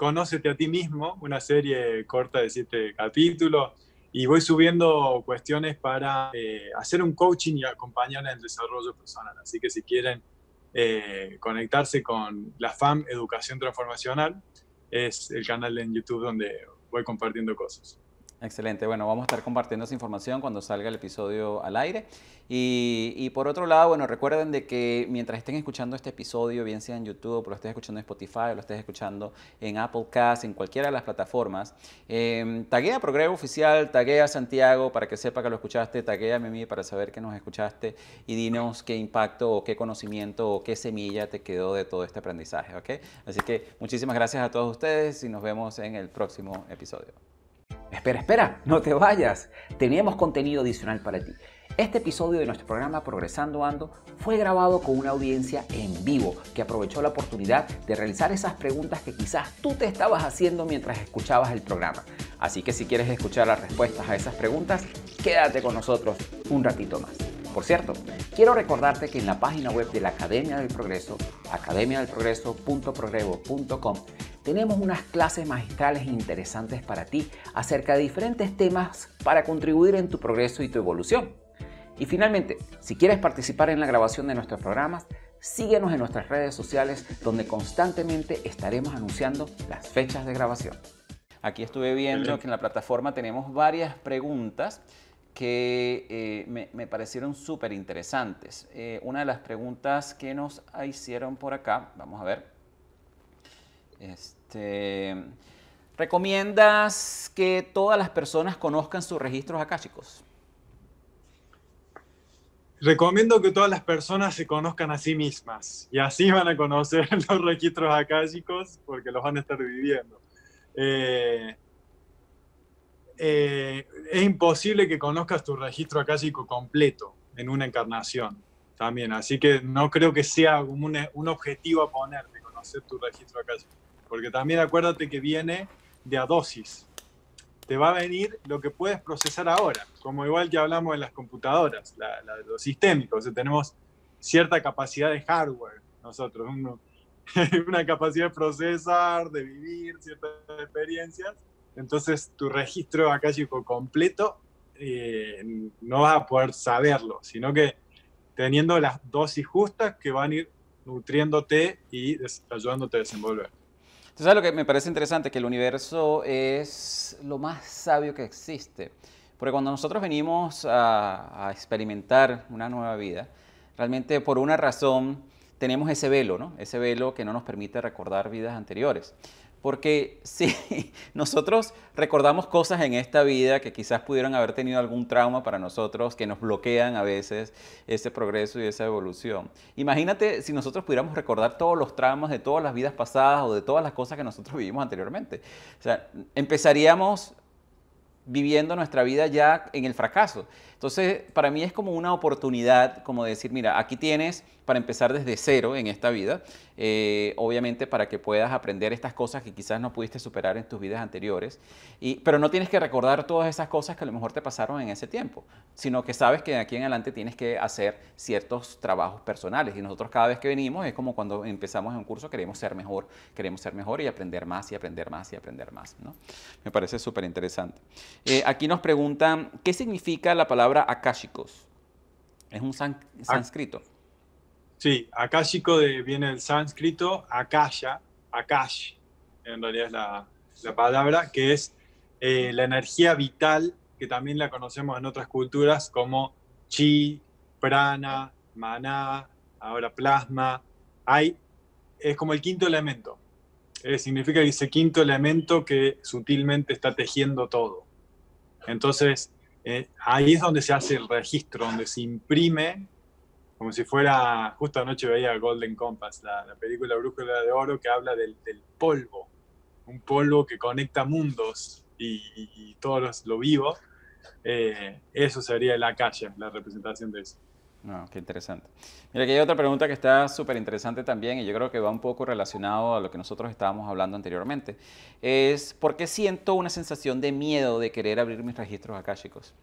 Conócete a ti mismo, una serie corta de siete capítulos, y voy subiendo cuestiones para eh, hacer un coaching y acompañar en el desarrollo personal. Así que si quieren eh, conectarse con la F A M Educación Transformacional, es el canal en YouTube donde voy compartiendo cosas. Excelente. Bueno, vamos a estar compartiendo esa información cuando salga el episodio al aire. Y, y por otro lado, bueno, recuerden de que mientras estén escuchando este episodio, bien sea en YouTube, lo estés escuchando en Spotify, lo estés escuchando en Apple Cast, en cualquiera de las plataformas, eh, taguea a Progrevo Oficial, taguea a Santiago para que sepa que lo escuchaste, taguea a Mimi para saber que nos escuchaste y dinos qué impacto o qué conocimiento o qué semilla te quedó de todo este aprendizaje, ¿ok? Así que muchísimas gracias a todos ustedes y nos vemos en el próximo episodio. Espera, espera, no te vayas. Teníamos contenido adicional para ti. Este episodio de nuestro programa Progresando Ando fue grabado con una audiencia en vivo que aprovechó la oportunidad de realizar esas preguntas que quizás tú te estabas haciendo mientras escuchabas el programa. Así que si quieres escuchar las respuestas a esas preguntas, quédate con nosotros un ratito más. Por cierto, quiero recordarte que en la página web de la Academia del Progreso, academia del progreso punto progrevo punto com, tenemos unas clases magistrales interesantes para ti acerca de diferentes temas para contribuir en tu progreso y tu evolución. Y finalmente, si quieres participar en la grabación de nuestros programas, síguenos en nuestras redes sociales donde constantemente estaremos anunciando las fechas de grabación. Aquí estuve viendo que en la plataforma tenemos varias preguntas que eh, me, me parecieron súper interesantes. Eh, una de las preguntas que nos hicieron por acá, vamos a ver. Este, ¿recomiendas que todas las personas conozcan sus registros akáshicos? Recomiendo que todas las personas se conozcan a sí mismas y así van a conocer los registros akáshicos porque los van a estar viviendo. Eh, eh, es imposible que conozcas tu registro akáshico completo en una encarnación también, así que no creo que sea como un, un objetivo a ponerte, conocer tu registro akáshico, porque también acuérdate que viene de a dosis. Te va a venir lo que puedes procesar ahora, como igual que hablamos en las computadoras, la, la, los sistémicos, o sea, tenemos cierta capacidad de hardware nosotros, uno, una capacidad de procesar, de vivir ciertas experiencias, entonces tu registro akáshico completo eh, no vas a poder saberlo, sino que teniendo las dosis justas que van a ir nutriéndote y ayudándote a desenvolver. Entonces, lo que me parece interesante, que el universo es lo más sabio que existe. Porque cuando nosotros venimos a, a experimentar una nueva vida, realmente por una razón tenemos ese velo, ¿no? Ese velo que no nos permite recordar vidas anteriores. Porque si nosotros recordamos cosas en esta vida que quizás pudieron haber tenido algún trauma para nosotros, que nos bloquean a veces ese progreso y esa evolución. Imagínate si nosotros pudiéramos recordar todos los traumas de todas las vidas pasadas o de todas las cosas que nosotros vivimos anteriormente. O sea, empezaríamos viviendo nuestra vida ya en el fracaso. Entonces, para mí es como una oportunidad, como decir, mira, aquí tienes para empezar desde cero en esta vida, eh, obviamente para que puedas aprender estas cosas que quizás no pudiste superar en tus vidas anteriores, y, pero no tienes que recordar todas esas cosas que a lo mejor te pasaron en ese tiempo, sino que sabes que de aquí en adelante tienes que hacer ciertos trabajos personales, y nosotros cada vez que venimos es como cuando empezamos en un curso, queremos ser mejor, queremos ser mejor y aprender más y aprender más y aprender más, ¿no? Me parece súper interesante. Eh, aquí nos preguntan, ¿qué significa la palabra akáshicos? Es un san, sánscrito. Sí, akáshico de, viene del sánscrito, akasha, akash, en realidad es la, la palabra, que es eh, la energía vital, que también la conocemos en otras culturas como chi, prana, maná, ahora plasma. Hay, es como el quinto elemento. Eh, significa que ese quinto elemento que sutilmente está tejiendo todo. Entonces, eh, ahí es donde se hace el registro, donde se imprime, como si fuera, justo anoche veía Golden Compass, la, la película Brújula de Oro, que habla del, del polvo, un polvo que conecta mundos y, y, y todo los, lo vivo. Eh, eso sería el akasha, la representación de eso. No, qué interesante. Mira, aquí hay otra pregunta que está súper interesante también y yo creo que va un poco relacionado a lo que nosotros estábamos hablando anteriormente. Es, ¿por qué siento una sensación de miedo de querer abrir mis registros akáshicos?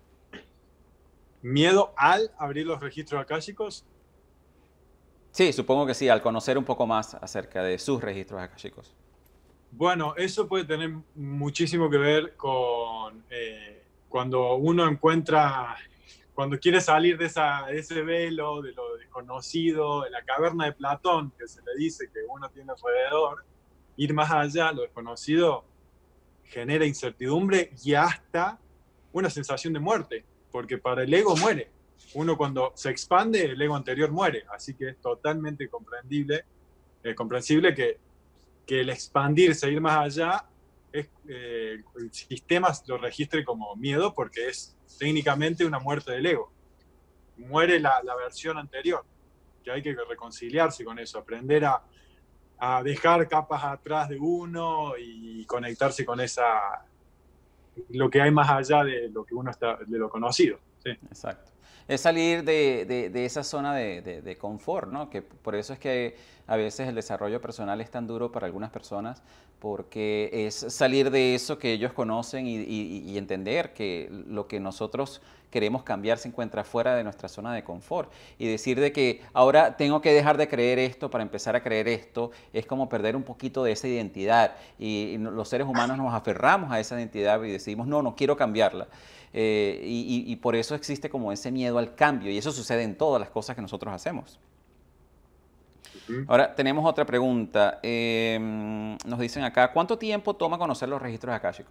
¿Miedo al abrir los registros akáshicos? Sí, supongo que sí, al conocer un poco más acerca de sus registros akáshicos. Bueno, eso puede tener muchísimo que ver con eh, cuando uno encuentra, cuando quiere salir de, esa, de ese velo, de lo desconocido, de la caverna de Platón, que se le dice que uno tiene alrededor, ir más allá, lo desconocido genera incertidumbre y hasta una sensación de muerte, porque para el ego muere. Uno cuando se expande, el ego anterior muere, así que es totalmente comprendible, eh, comprensible que, que el expandirse, ir más allá, es, eh, el sistema lo registre como miedo porque es técnicamente una muerte del ego. Muere la, la versión anterior, que hay que reconciliarse con eso, aprender a, a dejar capas atrás de uno y conectarse con esa, lo que hay más allá de lo que uno está, de lo conocido. Sí. Exacto. Es salir de, de, de esa zona de, de, de confort, ¿no? Que por eso es que a veces el desarrollo personal es tan duro para algunas personas, porque es salir de eso que ellos conocen y, y, y entender que lo que nosotros queremos cambiar se encuentra fuera de nuestra zona de confort. Y decir de que ahora tengo que dejar de creer esto para empezar a creer esto, es como perder un poquito de esa identidad. Y, y los seres humanos nos aferramos a esa identidad y decimos, no, no quiero cambiarla. Eh, y, y, y por eso existe como ese miedo al cambio, y eso sucede en todas las cosas que nosotros hacemos. Uh-huh. Ahora, tenemos otra pregunta. Eh, nos dicen acá, ¿cuánto tiempo toma conocer los registros akáshicos?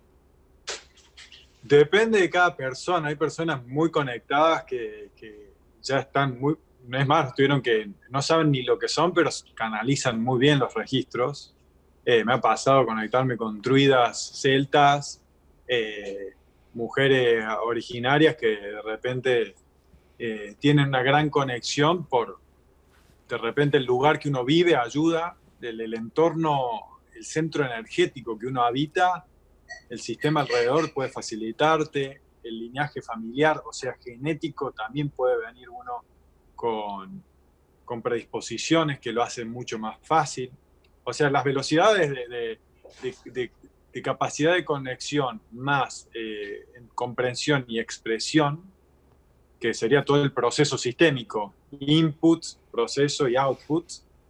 Depende de cada persona. Hay personas muy conectadas que, que ya están muy... No es más, tuvieron que... No saben ni lo que son, pero canalizan muy bien los registros. Eh, me ha pasado conectarme con druidas celtas, eh, mujeres originarias que de repente eh, tienen una gran conexión por, de repente, el lugar que uno vive ayuda, el, el entorno, el centro energético que uno habita, el sistema alrededor puede facilitarte, el linaje familiar, o sea, genético, también puede venir uno con, con predisposiciones que lo hacen mucho más fácil. O sea, las velocidades de, de, de, de de capacidad de conexión más eh, comprensión y expresión, que sería todo el proceso sistémico, input, proceso y output,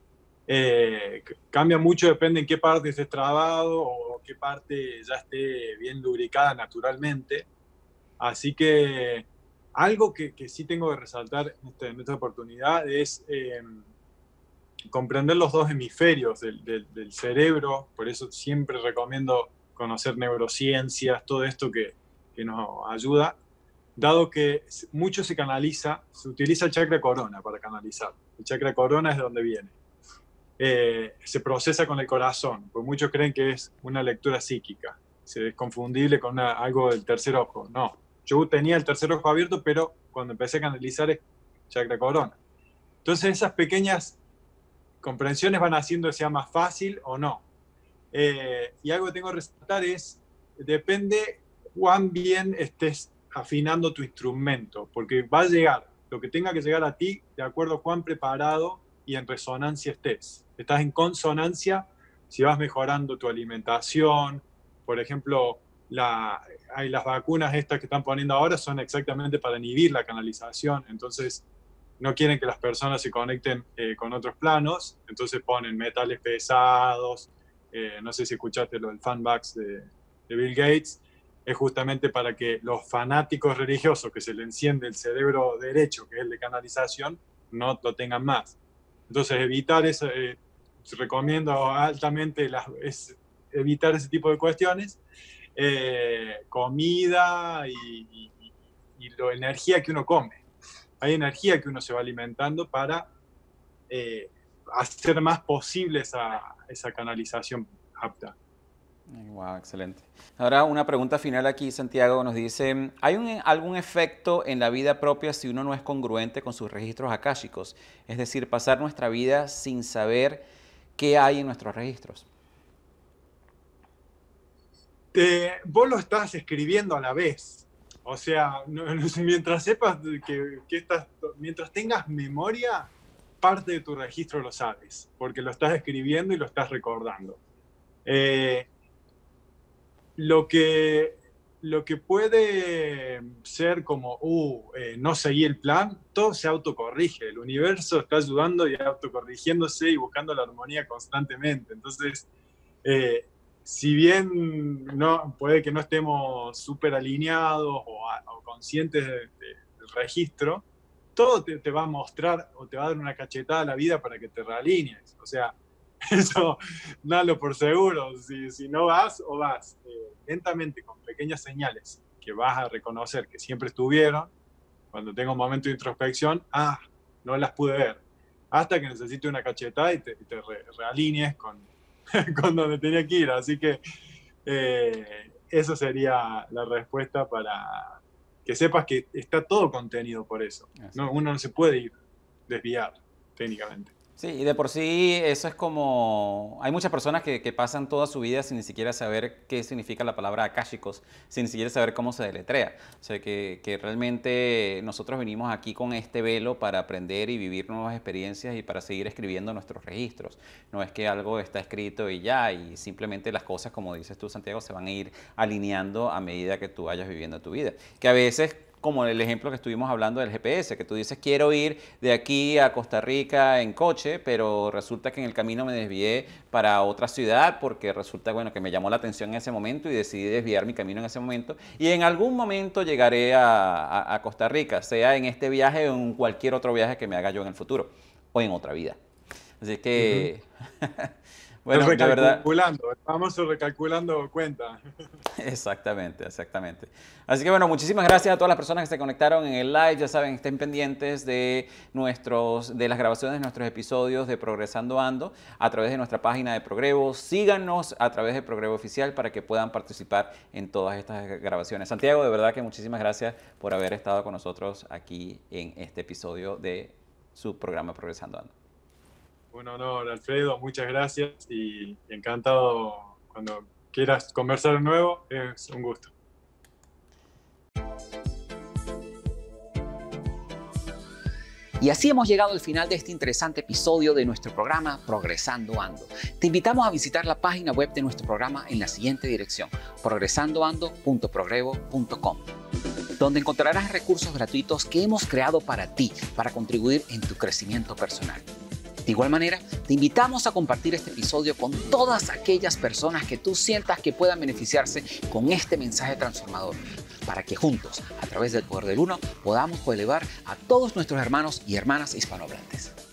eh, cambia mucho, depende en qué parte estés trabado o qué parte ya esté bien lubricada naturalmente. Así que algo que, que sí tengo que resaltar en, este, en esta oportunidad es eh, comprender los dos hemisferios del, del, del cerebro. Por eso siempre recomiendo conocer neurociencias, todo esto que, que nos ayuda, dado que mucho se canaliza, se utiliza el chakra corona para canalizar. El chakra corona es de donde viene. Eh, se procesa con el corazón, pues muchos creen que es una lectura psíquica, se es confundible con una, algo del tercer ojo. No, yo tenía el tercer ojo abierto, pero cuando empecé a canalizar es chakra corona. Entonces esas pequeñas comprensiones van haciendo que sea más fácil o no. Eh, y algo que tengo que resaltar es, depende cuán bien estés afinando tu instrumento, porque va a llegar lo que tenga que llegar a ti de acuerdo a cuán preparado y en resonancia estés. Estás en consonancia si vas mejorando tu alimentación. Por ejemplo, la, hay las vacunas estas que están poniendo ahora son exactamente para inhibir la canalización, entonces no quieren que las personas se conecten eh, con otros planos, entonces ponen metales pesados. Eh, no sé si escuchaste lo del fanbox de, de Bill Gates, es justamente para que los fanáticos religiosos que se le enciende el cerebro derecho, que es el de canalización, no lo tengan más. Entonces evitar eso, eh, recomiendo altamente las, es evitar ese tipo de cuestiones, eh, comida y, y, y la energía que uno come. Hay energía que uno se va alimentando para eh, hacer más posible esa, esa canalización apta. Wow, excelente. Ahora una pregunta final aquí, Santiago, nos dice, ¿hay un, algún efecto en la vida propia si uno no es congruente con sus registros akáshicos? Es decir, pasar nuestra vida sin saber qué hay en nuestros registros. Eh, vos lo estás escribiendo a la vez. O sea, no, no, mientras sepas que, que estás, mientras tengas memoria, parte de tu registro lo sabes, porque lo estás escribiendo y lo estás recordando. Eh, lo, que, lo que puede ser como, uh, eh, no seguí el plan, todo se autocorrige. El universo está ayudando y autocorrigiéndose y buscando la armonía constantemente. Entonces, eh, si bien no, puede que no estemos súper alineados o, a, o conscientes de, de, del registro, todo te, te va a mostrar o te va a dar una cachetada a la vida para que te realinees. O sea, eso, dalo por seguro. Si, si no vas o vas eh, lentamente con pequeñas señales que vas a reconocer que siempre estuvieron, cuando tenga un momento de introspección, ah, no las pude ver. Hasta que necesite una cachetada y te, y te re, realinees con, con donde tenía que ir. Así que eh, eso sería la respuesta para que sepas que está todo contenido por eso. No, uno no se puede ir desviar técnicamente. Sí, y de por sí eso es como... Hay muchas personas que, que pasan toda su vida sin ni siquiera saber qué significa la palabra akáshicos, sin ni siquiera saber cómo se deletrea. O sea, que, que realmente nosotros venimos aquí con este velo para aprender y vivir nuevas experiencias y para seguir escribiendo nuestros registros. No es que algo está escrito y ya, y simplemente las cosas, como dices tú, Santiago, se van a ir alineando a medida que tú vayas viviendo tu vida. Que a veces, como el ejemplo que estuvimos hablando del G P S, que tú dices quiero ir de aquí a Costa Rica en coche, pero resulta que en el camino me desvié para otra ciudad porque resulta, bueno, que me llamó la atención en ese momento y decidí desviar mi camino en ese momento, y en algún momento llegaré a, a, a Costa Rica, sea en este viaje o en cualquier otro viaje que me haga yo en el futuro o en otra vida. Así que... Uh-huh. Bueno, de verdad. El famoso recalculando cuenta. Exactamente, exactamente. Así que bueno, muchísimas gracias a todas las personas que se conectaron en el live. Ya saben, estén pendientes de, nuestros, de las grabaciones de nuestros episodios de Progresando Ando a través de nuestra página de Progrevo. Síganos a través de Progrevo Oficial para que puedan participar en todas estas grabaciones. Santiago, de verdad que muchísimas gracias por haber estado con nosotros aquí en este episodio de su programa Progresando Ando. Un honor, Alfredo, muchas gracias y encantado cuando quieras conversar de nuevo, es un gusto. Y así hemos llegado al final de este interesante episodio de nuestro programa Progresando Ando. Te invitamos a visitar la página web de nuestro programa en la siguiente dirección, progresando ando punto progrevo punto com, donde encontrarás recursos gratuitos que hemos creado para ti, para contribuir en tu crecimiento personal. De igual manera, te invitamos a compartir este episodio con todas aquellas personas que tú sientas que puedan beneficiarse con este mensaje transformador, para que juntos, a través del poder del uno, podamos elevar a todos nuestros hermanos y hermanas hispanohablantes.